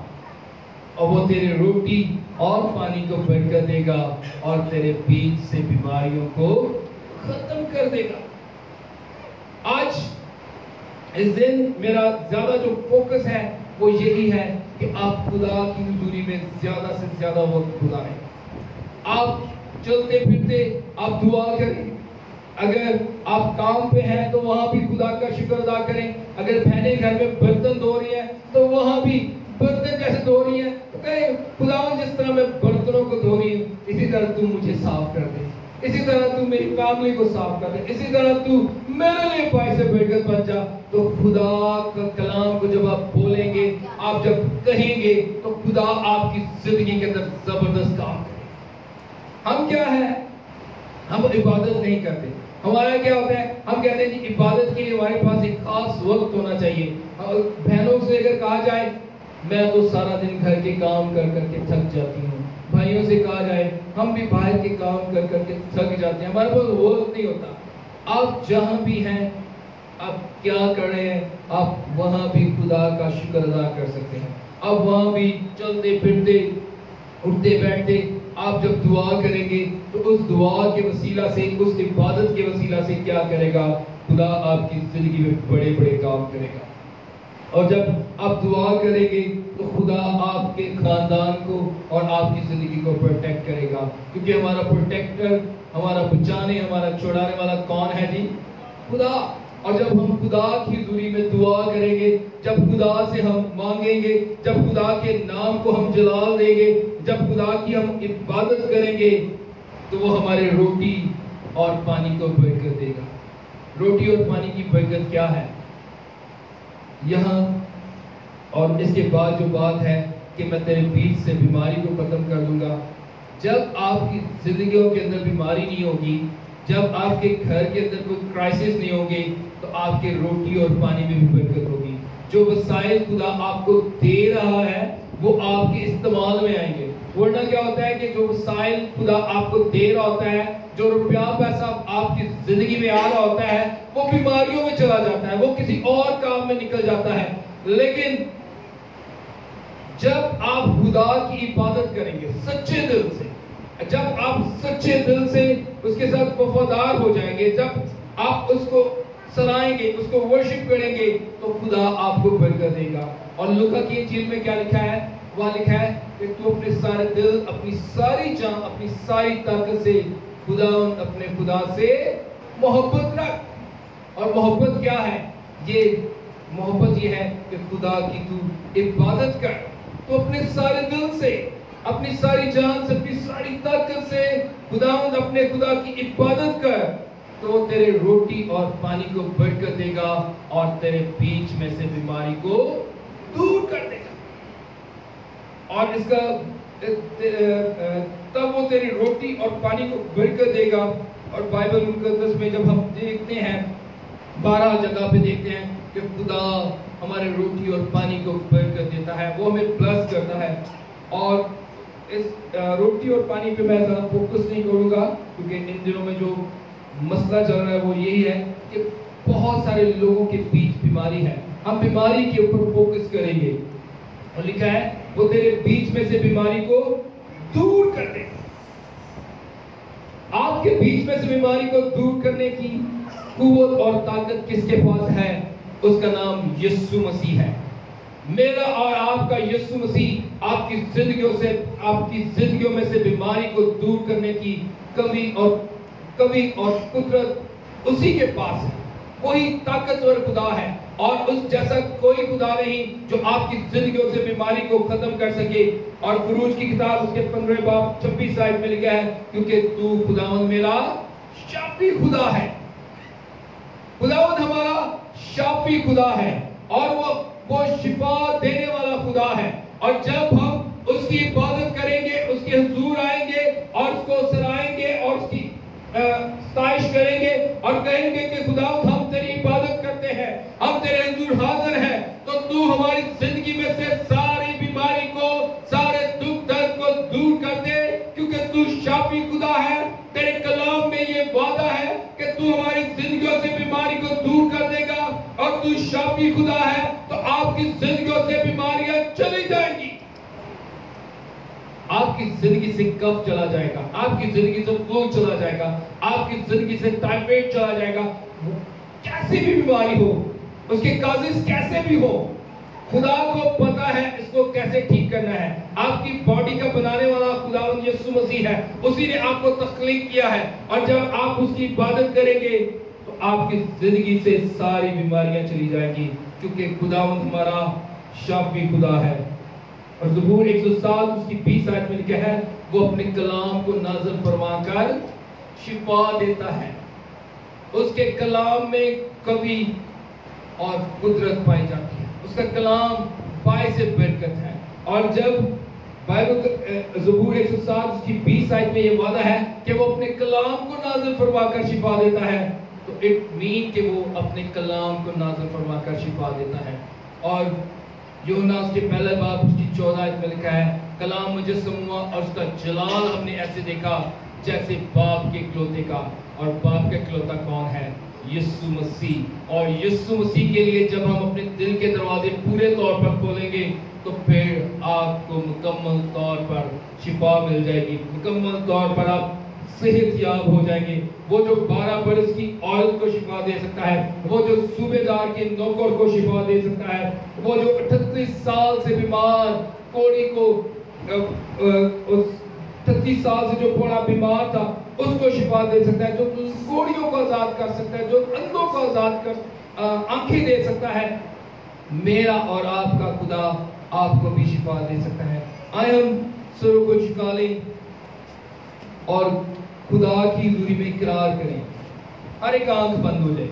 और वो तेरे रोटी और पानी को बरकत देगा और तेरे बीच से बीमारियों को खत्म कर देगा। आज इस दिन मेरा ज्यादा जो फोकस है वो यही है कि आप खुदा की हुजूरी में ज्यादा से ज्यादा वक्त गुजारें। आप चलते फिरते आप दुआ करें। अगर आप काम पे हैं तो वहां भी खुदा का शुक्र अदा करें। अगर बहनें घर में बर्तन धो रही हैं तो वहां भी बर्तन जैसे धो रही हैं तो कहें खुदावन जिस तरह मैं बर्तनों को धो रही हूँ इसी तरह तू मुझे साफ कर दे, इसी तरह तू मेरी फैमिली को साफ कर दे, इसी तरह तू मेरे लिए पाए से बरकत बन जा। तो खुदा का कलाम को जब आप बोलेंगे, आप जब कहेंगे तो खुदा आपकी जिंदगी के अंदर जबरदस्त काम करेगा। हम क्या है, हम इबादत नहीं करते। हमारा क्या होता है, हम कहते हैं जी इबादत के लिए हमारे पास एक खास वक्त होना चाहिए। बहनों से अगर कहा जाए मैं तो सारा दिन घर के काम कर करके थक जाती हूँ, भाइयों से कहा जाए हम भी बाहर के काम कर करके थक जाते हैं, हमारे पास वक्त नहीं होता। आप जहां भी हैं, आप क्या कर रहे हैं, आप वहां भी खुदा का शुक्र अदा कर सकते हैं। आप वहां भी चलते फिरते उठते बैठते आप जब दुआ करेंगे तो उस दुआ के वसीला से, उस इबादत के वसीला से क्या करेगा, खुदा आपकी जिंदगी में बड़े बड़े काम करेगा। और जब आप दुआ करेंगे तो खुदा आपके खानदान को और आपकी जिंदगी को प्रोटेक्ट करेगा, क्योंकि हमारा प्रोटेक्टर, हमारा बचाने, हमारा छुड़ाने वाला कौन है जी? खुदा। और जब हम खुदा की हुजूरी में दुआ करेंगे, जब खुदा से हम मांगेंगे, जब खुदा के नाम को हम जलाल देंगे, जब खुदा की हम इबादत करेंगे तो वो हमारे रोटी और पानी को बरकत देगा। रोटी और पानी की बरकत क्या है यहाँ? और इसके बाद जो बात है कि मैं तेरे बीच से बीमारी को खत्म कर दूंगा। जब आपकी जिंदगियों के अंदर बीमारी नहीं होगी, जब आपके घर के अंदर कोई क्राइसिस नहीं होगी, तो आपके रोटी और पानी में भी बरकत होगी। जो वसाइल खुदा आपको दे रहा है वो आपके इस्तेमाल में आएंगे। वरना क्या होता है कि जो वसाइल खुदा आपको दे रहा होता है, जो रुपया पैसा आपकी जिंदगी में आ रहा होता है, वो बीमारियों में चला जाता है, वो किसी और काम में निकल जाता है। लेकिन जब आप खुदा की इबादत करेंगे सच्चे दिल से, जब आप सच्चे दिल से उसके साथ वफादार हो जाएंगे, जब आप उसको सराहेंगे, उसको वर्शिप करेंगे, तो खुदा आपको बरकत देगा। और लूका की इंजील में क्या लिखा है? वहां लिखा है कि तू अपने सारे दिल, अपनी सारी जान, अपनी सारी ताकत से अपने खुदा से मोहब्बत रख। और मोहब्बत क्या है? ये मोहब्बत ये है कि खुदा की तू इबादत कर। तो अपने सारे दिल से, अपनी सारी जान से, अपनी सारी ताकत से अपने खुदा की इबादत कर, तो तेरे रोटी और पानी को बरकत देगा और तेरे बीच में से बीमारी को दूर कर देगा। और इसका तब वो तेरी रोटी और पानी को बरकत देगा। और बाइबल मुकद्दस में जब हम देखते हैं, 12 जगह पे देखते हैं कि खुदा हमारे रोटी और पानी को बरकत देता है, वो हमें ब्लेस करता है। और इस रोटी और पानी पे मैं ज़्यादा फोकस नहीं करूँगा, क्योंकि इन दिनों में जो मसला चल रहा है वो यही है कि बहुत सारे लोगों के बीच बीमारी है। हम बीमारी के ऊपर फोकस करेंगे। और लिखा है वो तेरे बीच में से बीमारी को दूर कर देगा। आपके बीच में से बीमारी को दूर करने की कुव्वत और ताकत किसके पास है? उसका नाम यीशु मसीह है। मेरा और आपका यीशु मसीह आपकी जिंदगियों में से बीमारी को दूर करने की कवि और कुदरत उसी के पास है। वही ताकतवर खुदा है और उस जैसा कोई खुदा नहीं जो आपकी जिंदगियों से बीमारी को खत्म कर सके। और खुरूज की किताब उसके 15 बाब 26 आयत में लिखा है, क्योंकि तू खुदावंद मेरा शाफी खुदा है। खुदावंद हमारा शाफी खुदा है और वो शिफा देने वाला खुदा है। और जब हम उसकी इबादत करेंगे, उसके हुजूर आएंगे और उसको सराहेंगे और उसकी स्ताइश करेंगे और कहेंगे कि खुदा हम तेरी इबादत करते हैं, हम तेरे हुजूर हाजिर हैं, तो तू हमारी जिंदगी में से सारी बीमारी को, सारे दुख दर्द को दूर कर दे, क्योंकि तू शाफी खुदा है। तेरे कलाम में ये वादा है कि तू हमारी जिंदगियों से बीमारी को दूर कर देगा और तू शाफी खुदा है, तो आपकी जिंदगियों से बीमारियां चली जाएंगी। आपकी जिंदगी से कफ चला जाएगा, आपकी जिंदगी से फ्लू चला जाएगा, आपकी जिंदगी से टाइफाइड चला जाएगा। कैसी भी बीमारी हो, उसके काजिज कैसे भी हो, खुदा को पता है इसको कैसे ठीक करना है। आपकी बॉडी का बनाने वाला खुदावंद यीशु मसीह है, उसी ने आपको तख्लीक किया है। और जब आप उसकी इबादत करेंगे तो आपकी जिंदगी से सारी बीमारियां चली जाएंगी, क्योंकि खुदावंद हमारा शाफी खुदा है। और ज़बूर 107 उसकी 20 आयत में लिखा है, वो अपने कलाम को नाज़िल फरमाकर शिफा देता है। उसके कलाम में कवि और कुदरत पाई जाती है, उसका कलाम बाइस बरकत है। और जब बाइबल ज़बूर 107 उसकी 20 आयत में ये वादा है कि वो अपने कलाम को नाज़िल फरमाकर शिफा देता है, तो इट मीन कि वो अपने कलाम को नाज़िल फरमाकर शिफा देता है। और यूहन्ना उसके पहले बाब उसकी 14 आयत में लिखा है, कलाम मुजस्सम हुआ और उसका जलाल हमने ऐसे देखा जैसे बाप के इकलौते का। और बाप का इकलौता कौन है? यीशु मसीह। और यीशु मसीह के लिए जब हम अपने दिल के दरवाजे पूरे तौर पर खोलेंगे तो फिर आपको मुकम्मल तौर पर शिफा मिल जाएगी, मुकम्मल तौर पर आप सेहतयाब हो जाएंगे। वो जो 12 बरस की औरत को शिफा दे सकता है, वो जो सूबेदार के नौकर को शिफा दे सकता है, वो जो 38 साल से बीमार कोड़ी को 38 साल से जो बड़ा बीमार था उसको शिफा दे सकता है, जो कोड़ियों को आजाद कर सकता है, जो अंधों को आजाद कर आंखें दे सकता है। मेरा और आपका खुदा आपको भी शिफा दे सकता है। आए हम सुरों को झुका लें और खुदा की हुजूरी में इकरार करें। हर एक आंख बंद हो जाए,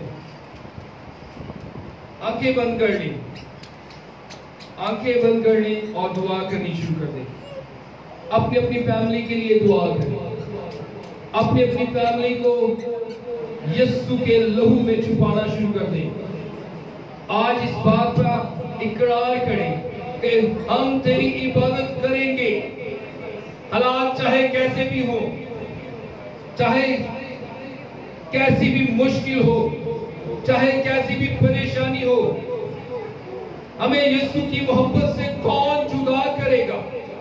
आंखें बंद कर लें, आंखें बंद कर लें और दुआ करनी शुरू कर दें। अपनी अपनी फैमिली के लिए दुआ करें, अपनी अपनी फैमिली को यीशु के लहू में छुपाना शुरू कर दें। आज इस बात पर इकरार करें कि हम तेरी इबादत करेंगे, हालात चाहे कैसे भी हो, चाहे कैसी भी मुश्किल हो, चाहे कैसी भी परेशानी हो, हमें यीशु की मोहब्बत से कौन जुदा करेगा?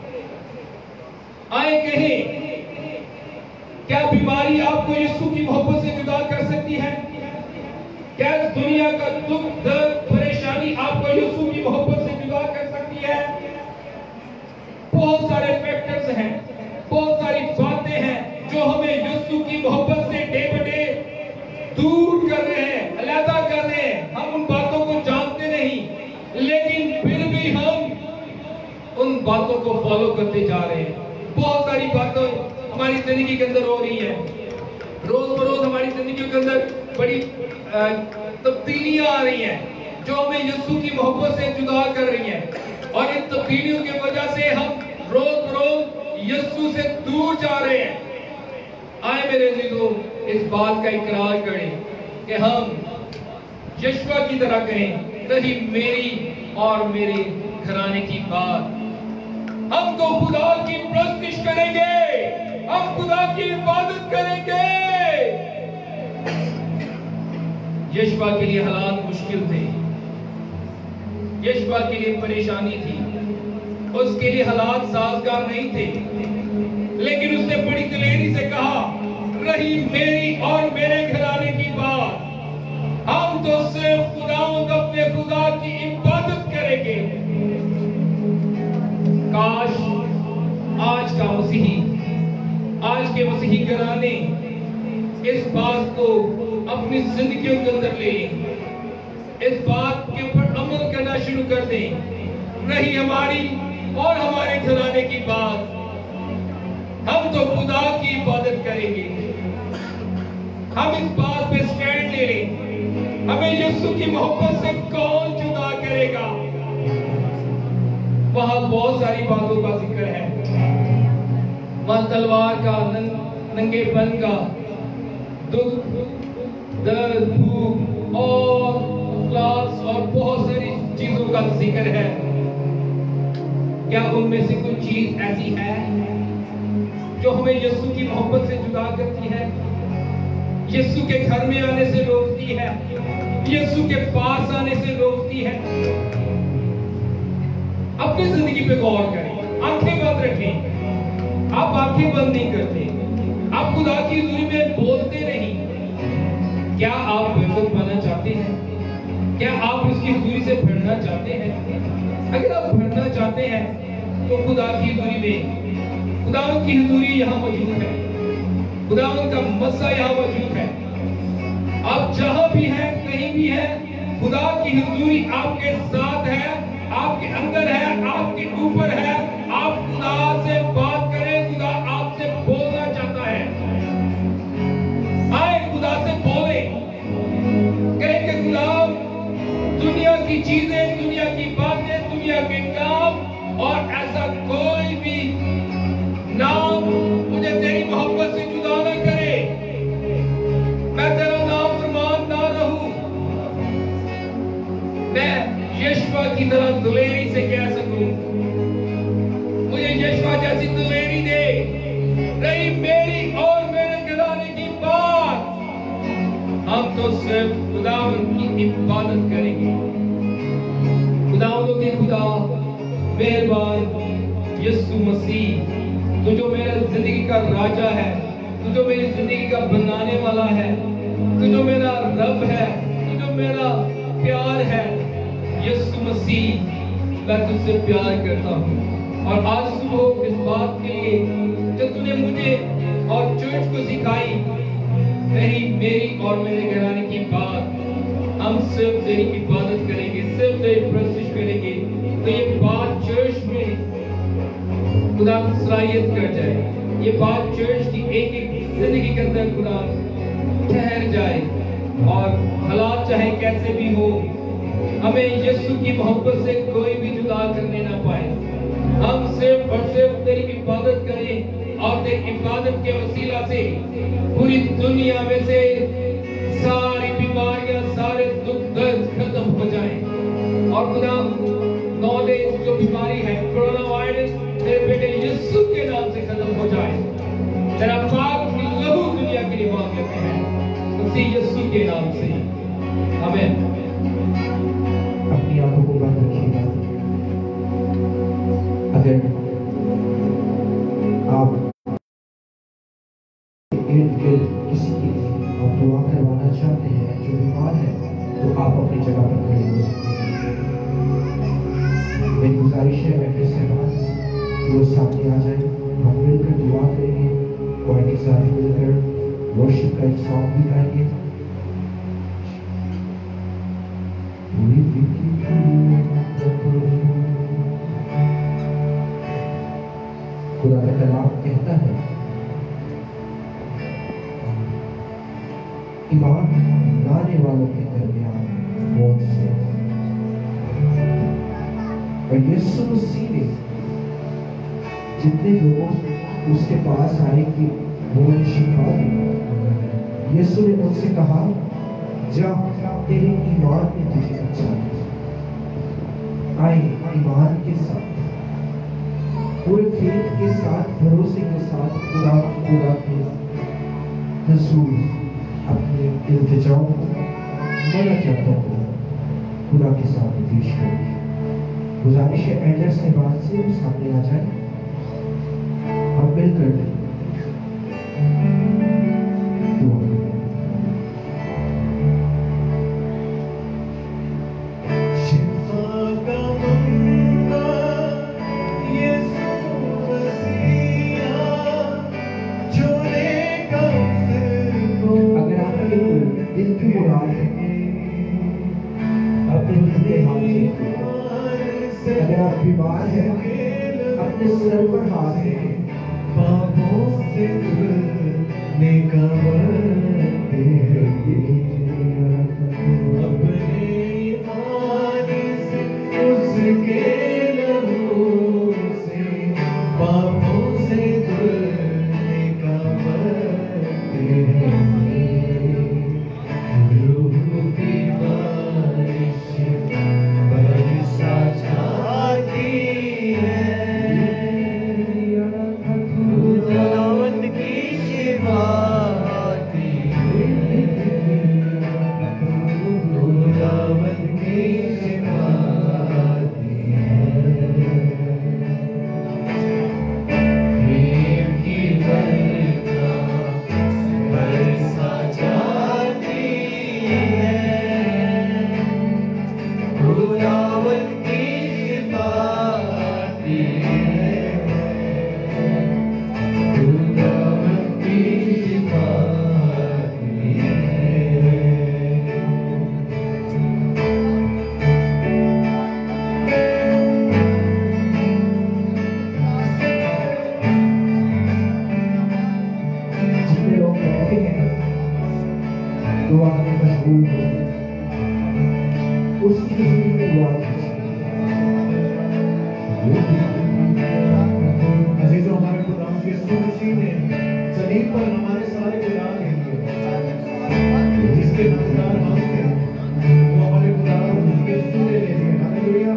आए कहें, क्या बीमारी आपको यीशु की मोहब्बत से जुदा कर सकती है? क्या दुनिया का दुख दर्द परेशानी आपको यीशु की मोहब्बत से जुदा कर सकती है? बहुत सारे फैक्टर्स हैं, बहुत सारी बातें हैं जो हमें यीशु की मोहब्बत से डे बाय डे दूर कर रहे हैं, अलग कर रहे हैं। हम उन बातों को जानते नहीं, लेकिन फिर भी हम उन बातों को फॉलो करते जा रहे हैं। बहुत सारी बातें हमारी जिंदगी के अंदर हो रही है, रोज बरोज हमारी जिंदगी के अंदर बड़ी तब्दीलियां आ रही हैं जो हमें यीशु की मोहब्बत से जुदा कर रही हैं। और इन तब्दीलियों की वजह से हम रोज बरोज यीशु से दूर जा रहे हैं। आए मेरे अजीजों, इस बात का इकरार करें कि हम यीशु की तरह कहें, नहीं मेरी और मेरे घराने की बात। हम तो खुदा की प्रस्तुति करेंगे, हम खुदा की इबादत करेंगे। यीशु के लिए हालात मुश्किल थे, यीशु के लिए परेशानी थी, उसके लिए हालात साजगार नहीं थे, लेकिन उसने बड़ी दिलेरी से कहा, रही मेरी और मेरे घराने की बात। हम तो सिर्फ अपने खुदा की इबादत करेंगे। काश आज का मसीही, आज के मसीही घराने इस बात को अपनी जिंदगियों के अंदर ले, इस बात के ऊपर अमल करना शुरू कर दें। रही हमारी और हमारे घराने की बात, हम तो खुदा की इबादत करेंगे। हम इस बात पे स्टैंड ले लें, हमें यीशु की मोहब्बत से कौन जुदा करेगा। वहां बहुत सारी बातों का जिक्र है, वहां तलवार का, नंगेपन का, दुख, दर्द, भूख और क्लास और बहुत सारी चीजों का जिक्र है। क्या उनमें से कोई चीज ऐसी है जो हमें यीशु की मोहब्बत से जुदा करती है, यीशु के घर में आने से रोकती है, यीशु के पास आने से रोकती है? अपनी जिंदगी पे गौर करें, आंखें बंद रखें। आप आंखें बंद नहीं करते, आप खुदा की हज़ूरी में बोलते नहीं। क्या आप बरकत पाना चाहते हैं? क्या आप उसकी हज़ूरी से भरना चाहते हैं? अगर आप भरना चाहते हैं तो खुदा की हज़ूरी में, खुदा की हज़ूरी यहाँ मौजूद है, खुदा का मस्सा यहाँ मौजूद है। आप जहां भी हैं, कहीं भी हैं, खुदा की हज़ूरी आपके साथ है, आपके अंदर है, आपके ऊपर है। आप खुदा से बात करें, खुदा आपसे बोलना चाहता है। आए खुदा से बोले, कहें कि खुदा, दुनिया की चीजें, दुनिया की बातें, दुनिया के काम और ऐसा कोई भी नाम मुझे तेरी मोहब्बत से जुदा ना करे। मैं तेरा नाम फरमान ना रहूं। मैं यीशुआ की तरह दिलेरी से कह सकूं, मुझे यीशुआ जैसी दिलेरी दे। रही मेरी और मेरे घराने की बात, हम तो सिर्फ खुदावंद की इबादत करेंगे। खुदावंदों के खुदा मेहरबान यीशु मसीह, तू जो मेरा जिंदगी का राजा है, तू जो मेरी जिंदगी का बनाने वाला है, तू जो मेरा रब है, तू जो मेरा प्यार है, यीशु मसीह, मैं तुझसे प्यार करता हूँ। और आज सुबह इस बात के लिए जो तूने मुझे और चर्च को सिखाई, रही मेरी और मेरे घराने की बात, हम सिर्फ तेरी इबादत करेंगे, सिर्फ तेरी प्रस्तुत करेंगे, तो ये बात चर्च में खुदा सलाहियत कर जाए। ये बात चर्च की एक एक जिंदगी के अंदर खुदा ठहर जाए, और हालात चाहे कैसे भी हो, हमें यीशु की मोहब्बत से कोई भी जुदा करने ना पाए। हम सिर्फ और सिर्फ तेरी इबादत करें, और तेरी इबादत के वसीला से पूरी दुनिया में से सारी बीमारियां, सारे दुख दर्द खत्म हो जाएं। और खुदा, नॉलेज जो बीमारी है, कोरोना वायरस, तेरे बेटे यीशु के नाम से खत्म हो जाए। तेरा पाक लहू दुनिया के लिए मांग लेते हैं, उसी यीशु के नाम से, आमीन। अपनी आंखों को बंद रखिएगा। अगर आप इर्द गिर्द किसी की आप दुआ करवाना चाहते हैं जो बीमार है, तो आप अपनी जगह पर खड़े हो सकते हैं। मेरी गुजारिश है बेटे साहबान कि वो सामने आ जाए, हम मिलकर दुआ करेंगे, और के साथ मिलकर वर्शिप का एक सॉन्ग भी गाएंगे। खुदा का कलाम कहता है, ईमान लाने वालों के दरमियान मौत से, और यीशु मसीह ने जितने लोगों उसके पास आए कि वो उन्हें शिफा दी, यीशु ने उनसे कहा, जा, तेरे ईमान ने तुझे अच्छा किया। आए ईमान के साथ, पूरे फेथ के साथ, भरोसे के साथ खुदा के हजूर अपने इल्तिजाओं को, मुनाजातों को खुदा के सामने पेश करेंगे। गुजारिश है एल्डर साहिबान से वो सामने आ जाए, हम मिलकर दुआ करें। हाथ रखें। अगर आप बीमार हैं अपने सर पर हाथ रखें। पापों से धुलने का वक्त है अपने ईमान से उसके लहू से पापों से धुलने का वक्त है रूह की बारिश बरसा जाती है खुदावंद की शिफा आती है खुदावंद की शिफा आती है प्रेम की बरखा बरसा जाती है खुदावंद की शिफा आती है खुदावंद की शिफा आती है जितने लोग बैठे हैं दुआ में मशगूल हो उसकी जिंदगी में दुआ अजीजों, हमारे खुदावंद यीशु मसीह ने सलीब पर हमारे सारे गुनाह ले लिए। जिसके हकदार हम थे वो हमारे खुदावंद यीशु ने ले लिए। हालेलुया।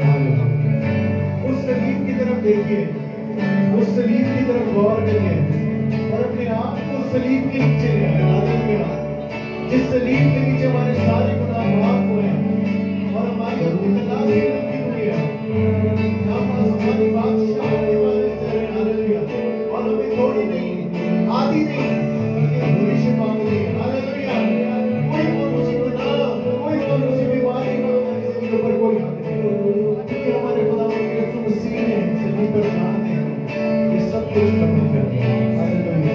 उस सलीब की तरफ देखिए, उस सलीब की तरफ गौर करिए और अपने आप को उस सलीब के नीचे ले आए। हालेलुया। जिस सलीब के नीचे हमारे सारे गुनाह माफ हुए और हमारी तलाशी रखी हुई है। हम हमारी बादशाह के बारे में चल रहे हैं। हालेलुया। और हमें थोड़ी नहीं, आधी नहीं, बल्कि पूरी शिफा मिली है। हालेलुया। कोई सी गुनाह, कोई सी बीमारी का हमारी जिंदगी पर कोई हाथ नहीं, क्योंकि हमारे खुदावंद यीशु मसीह ने सलीब पर जान देकर ये सब कुछ खत्म कर दिया। हालेलुया।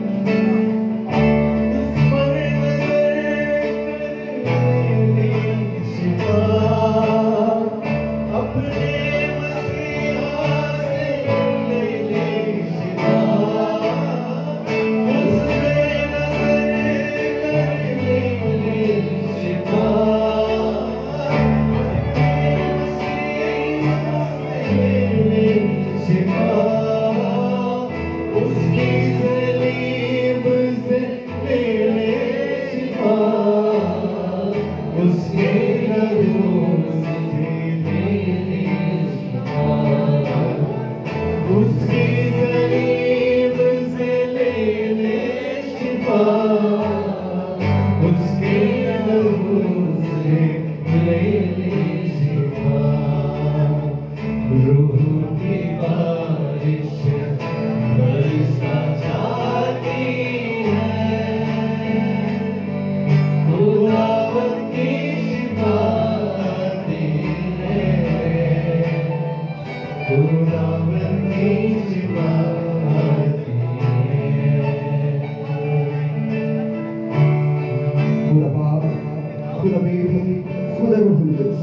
खुदा बाप, खुदा बेटी, खुदा रूहुल कुद्स,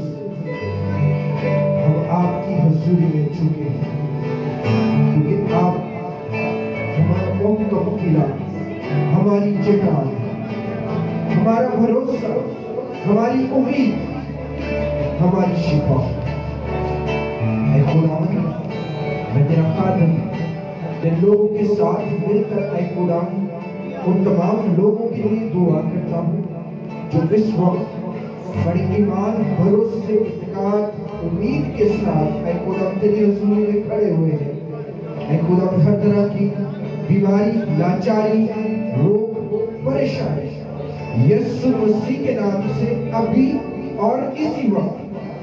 हम आपकी हजूरी में झुके हैं क्योंकि आप हमारा मौका मिला, हमारी चट्टान, हमारा भरोसा, हमारी उम्मीद, हमारी शिफा। ऐ खुदावंद, मैं तेरा खादिम जिन लोगों के साथ मिलकर ऐ खुदावंद उन तमाम लोगों के लिए दुआ करता हूँ जो इस वक्त बड़ी ईमान, भरोसे, इत्तेकाद, उम्मीद के साथ ऐ खुदावंद तेरी हुजूरी में खड़े हुए हैं। ऐ खुदावंद हर तरह की बीमारी, लाचारी, रोग, परेशानी यीशु मसीह के नाम से अभी और इसी वक्त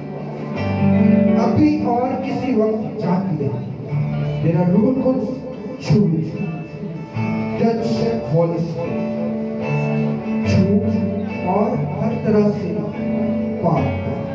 जाती है। तेरा रूह कुछ छूले, टच होली छूट और हर तरह से पाप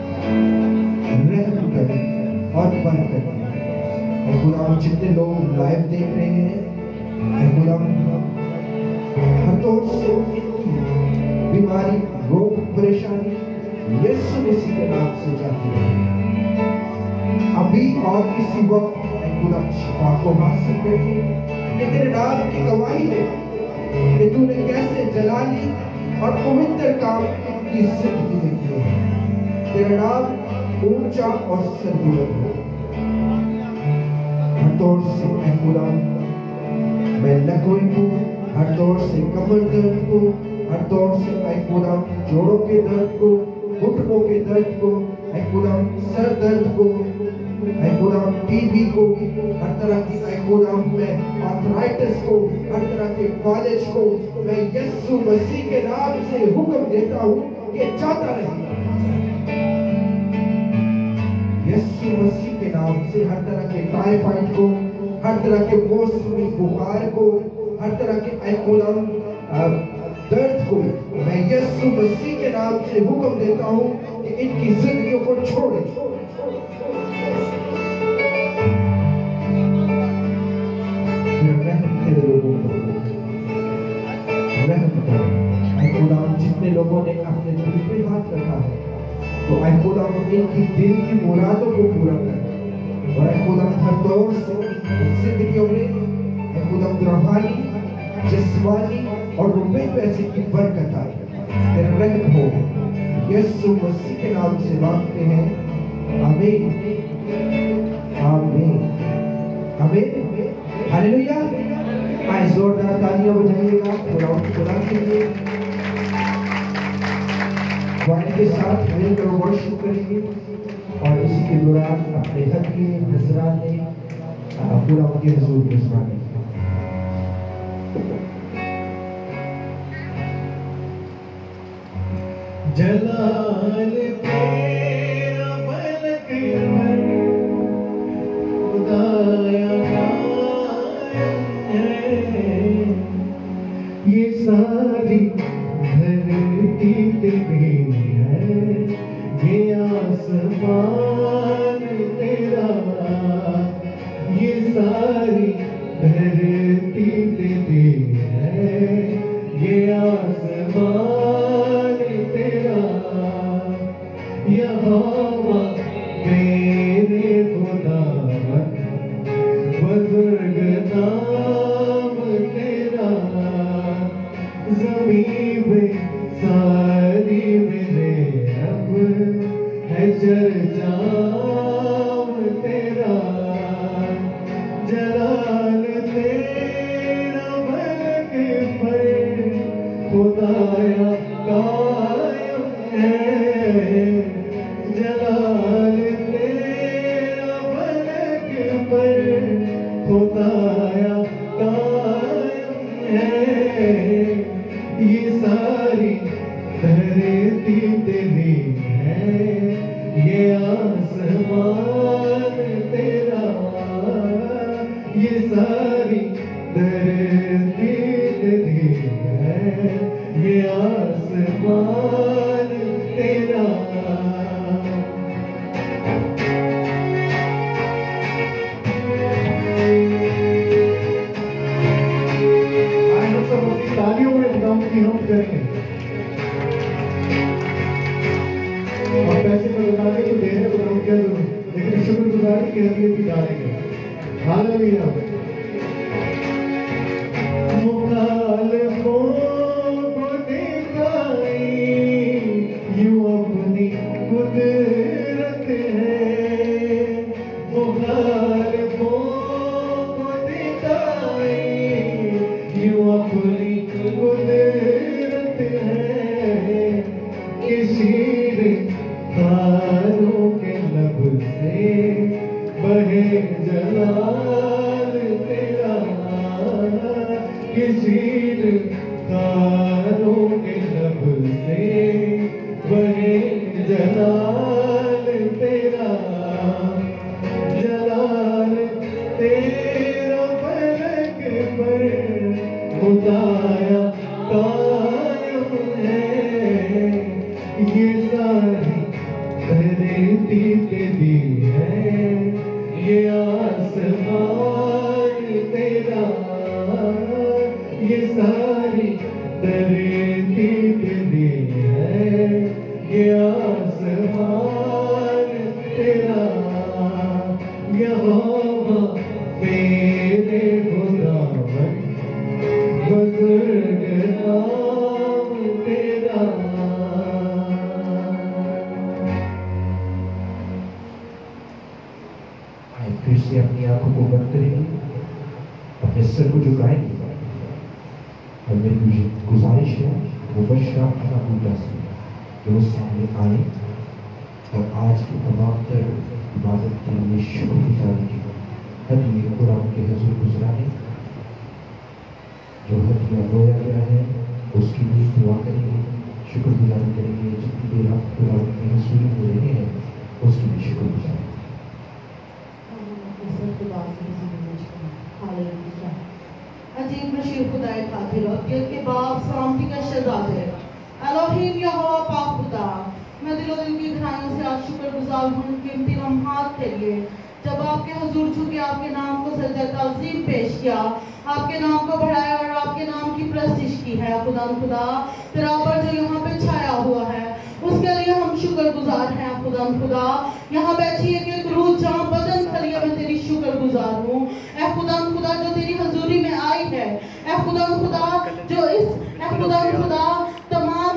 रहम कर और बंद कर। गुलाम जितने लोग लाइव देख रहे हैं, गुलाम हर तौर से बीमारी, रोग, परेशानी यीशु मसीह के नाम से जाती है। अभी और इसी वक्त खुदा शिफा को हासिल करके ये तेरे नाम की गवाही है कि तूने कैसे जलाली और पवित्र काम की जिंदगी में किए हैं। तेरा नाम ऊंचा और सर्वोत्तम हो। हर दौर से खुदा मैं लकड़ी को, हर दौर से कमर दर्द को, हर दौर से खुदा जोड़ों के दर्द को, घुटनों के दर्द को, खुदा सर दर्द को, खुदा टीबी को, हर तरह की खुदा में आर्थराइटिस को, हर तरह के फालिज को मैं यीशु मसीह के नाम से हुक्म देता हूँ कि जाता रहे। यीशु मसीह के नाम से हर तरह के टाइफाइड को, हर तरह के मौसमी बुखार को, हर तरह के खुदा दर्द को मैं यीशु मसीह के नाम से हुक्म देता हूँ कि इनकी जिंदगियों को छोड़े। जितने लोगों ने अपने दिल पे हाथ रखा है तो खुदा इनकी दिल की मुरादों को पूरा कर और खुदा हर दौर से जिंदगियों में खुदा रूहानी, जिस्मानी और रुपए पैसे की बरकत आए। तेरा रहम हो यीशु मसीह के नाम से मांगते हैं, आमीन आमीन आमीन। हालेलुया। आइए जोरदार तालियां बजाइएगा खुदा के लिए। वाणी के साथ मिलकर वर्शिप करेंगे और इसी के दौरान अपने हक़ नजराने पूरा उनके हुजूर में सुनाएंगे। जलाल तेरा मलक है, खुदाया ये सारी धरती तेरी है, ये आसमान तेरा, ये सारी धरती तेरी है, ये आसमान तेरा, यहोवा तेरे खुदावन बुजुर्ग नाम तेरा, ज़मीन पे सारी मेरे रब है चर्चाम तेरा, जलाल तेरा मलक पर खुदाया कायम है, जलाल तेरा मलक पर खुदाया कायम है, ये सारी धरती तेरी है, ये आसमान तेरा, ये सारी धरती तेरी है, ये आसमान तेरा। तालियों में खुदाम की हम करें और पैसे में बता के तो देने को हम क्या जरूर, लेकिन शुक्रगुजारी की हदीयत भी डालेंगे। हालेलुया। मुखालिफों को दिखाई यूं अपनी कुदरत है, मुखालिफों को दिखाई यूं अपनी कुदरत है, किसी तारों के लब से बहे जलाल सर को झुकाएंगे। और मेरी गुजारिश है वो बशरा अपना बूटा से कि वो सामने आए और आज की तमाम तर इबादत के लिए शुक्रगुजारी की हदिया कुरान के हजूर गुजराने जो हदिया रोया गया है उसके लिए दुआ करेंगे, शुक्रगुजारी करेंगे। जितनी देर आप कुरान की हजूरी में रहे हैं उसके लिए शुक्रगुजारी। अजीब बशीर खुदाए खातिर अब्दियत के बाप सलामती का शहजादे एलोहीम यहोवा पाक खुदा, मैं दिलो दिल की गहराइयों से आज शुक्रगुजार हूँ कीमती लम्हात के लिए जब आपके हुजूर झुके आपके नाम को सजदा ताज़ीम पेश किया, आपके नाम को बढ़ाया और आपके नाम की प्रस्तिश की है। खुदा तेरा पर जो यहाँ पे छाया हुआ है उसके लिए हम शुक्रगुजार हैं। खुदा यहाँ बैठी है कि रूह जहाँ बदन खलिया में तेरी शुक्रगुजार हूँ। ए खुदा जो तेरी हजूरी में आई है, ए खुदा जो इस खुदा तमाम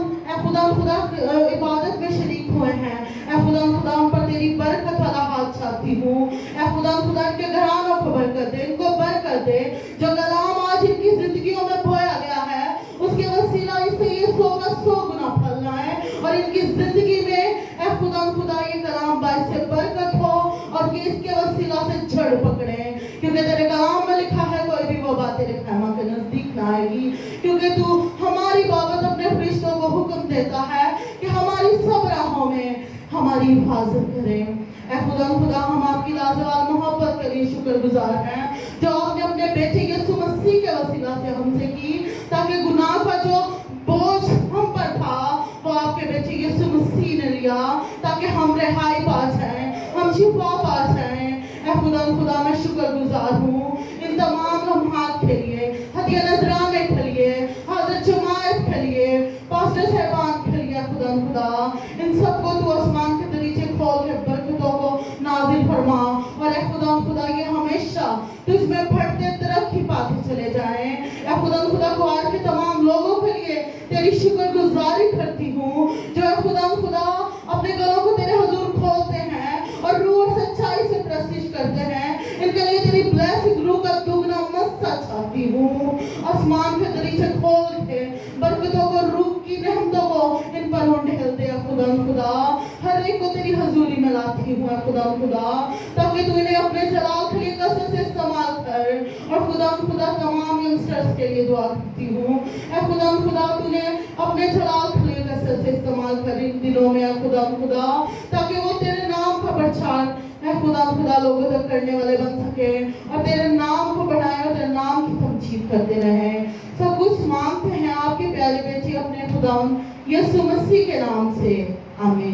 इबादत में शरीक हुए हैं, ए खुदा हम पर तेरी बरकत वाला हाथ चाहती हूँ। ए खुदा इनके घरानों को बरकत दे, इनको बरकत दे। जो कलाम आज इनकी जिंदगियों में बोया गया है उसके वसीला इससे ये 100 गुना फलना है और इनकी जिंदगी में ए खुदा ये कलाम बाइस से बरकत हो और कि इसके वसीला से जड़ पकड़े, क्योंकि तेरे कलाम में लिखा है कोई भी वो बात तेरे खैमा के नजदीक ना आएगी, क्योंकि तू हमारी बाबत अपने फरिश्तों को हुक्म देता है कि हमारी सब राहों में हमारी हिफाजत करें। ए खुदा हम आपकी लाजवाब मोहब्बत के लिए शुक्रगुजार हैं जो आपने अपने बेटे यीशु मसीह के वसीला से हमसे की, ताकि गुनाह का जो बोझ हम पर था वो आपके बेटे यीशु मसीह ने लिया, ताकि हम रिहाई पा जाएं, हम शिफा पा जाएं। ए खुदा मैं शुक्रगुजार हूँ इन तमाम लम्हात के लिए, हदिया नजराने के लिए, हाजिर जमात के लिए, पास्टर साहबान के लिए। खुदा इन सबको तू आसमान के दरीचे खोल के बरकतों को नाजिल फरमा और ए खुदा ये हमेशा तुझ में बढ़ते तरक्की पाते चले जाएं। ए खुदा को आज के तमाम लोगों के लिए तेरी शुक्रगुजारी करती हूँ जो ए खुदा अपने गलों को तेरे हुजूर खोलते हैं और रूह और सच्चाई से प्रस्तिश करते हैं। इनके लिए तेरी ब्लेसिंग रूह का दुगना मस्सा चाहती हूँ। आसमान के दरीचे खोल के बरकतों को, रूह की रहमतों को इन पर ढेलते हैं। खुदा हर एक को तेरी हजूरी में लाती हूँ खुदा ताकि तू इन्हें अपने जलाल के लिए कसरत से इस्तेमाल कर। और खुदा तमाम यंगस्टर्स के लिए दुआ करती हूँ खुदा तूने अपने जलाल के लिए कसरत से इस्तेमाल कर इन दिनों में खुदा ताकि वो तेरे नाम का प्रचार खुदा लोगों तक करने वाले बन सके और तेरे नाम को बढ़ाए और तेरे नाम की तमजीद करते रहे। सब कुछ मांगते हैं आपके प्यारे बेटे अपने खुदा यीशु मसीह के नाम से, आमीन।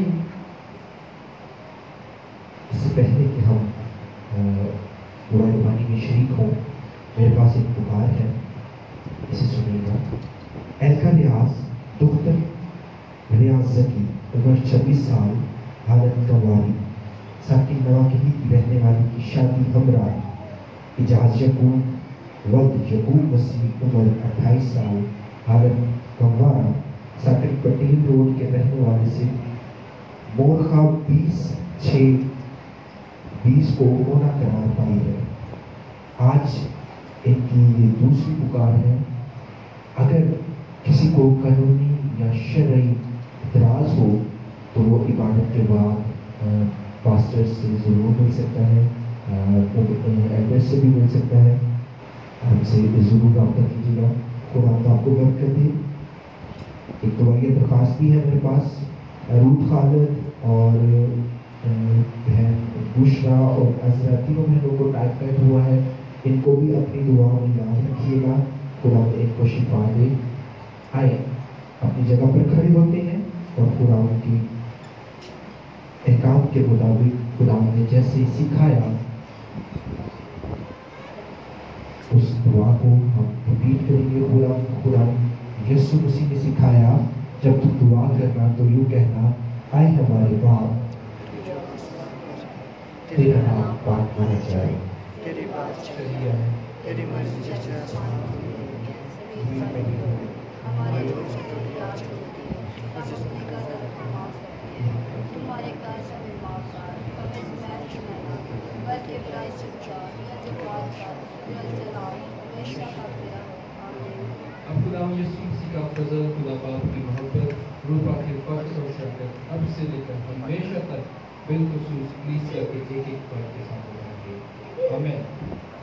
इससे पहले कि हम कुरान में शरीक हों, मेरे पास एक पुकार है, इसे सुनिएगा। एलका रियाज दुख्तर रियाज जकी उम्र 26 साल, हालत गंवारी, साकिन नवाकली की रहने वाली की शादी हमरा इजाज यकूब वल्द यकूब मसीह उम्र 28 साल, हालत गंवारा, साकिन पटेल रोड के रहने वाले से मोरखा 20/6/20 को होना करार पाई है। आज इनकी ये दूसरी पुकार है। अगर किसी को कानूनी या शरई इतराज हो तो वो इबादत के बाद पास्टर से ज़रूर मिल सकता है, एड्रेस से भी मिल सकता है, हमसे ज़रूर रब्ता कीजिएगा। खुदा आपको बरकत दे। एक दुआई दरख्वास्त भी है मेरे पास, रूथ खालिद और बहन बुशरा और अजरा तीनों बहनों को टाइफाइड हुआ है, इनको भी अपनी दुआ में याद रखिएगा। खुदा इनको शिफा दे। आए अपनी जगह पर खड़े होते हैं और खुदा की एहकाम के मुताबिक खुदा ने जैसे सिखाया उस दुआ को हम रिपीट करेंगे। खुदा यीशु मसीह ने सिखाया, जब तुम दुआ करना तो यूँ कहना, आए हमारे बाप, तेरा नाम पाक माना जाए, तेरी बात तेरी मर्जी हमारे रोज की याद होती है, हम अपने घर तुम्हारे घर से बीमार बल्कि बुराई से उजाड़, हमेशा का तेरा हो आमीन। अब खुदा यीशु मसीह का फजल, खुदा बाप की मोहब्बत, रूह पाक की बख्श और शफकत अब से लेकर हमेशा तक बिलखुसूस कलीसिया के एक एक फर्द के साथ रहेंगे। आमीन।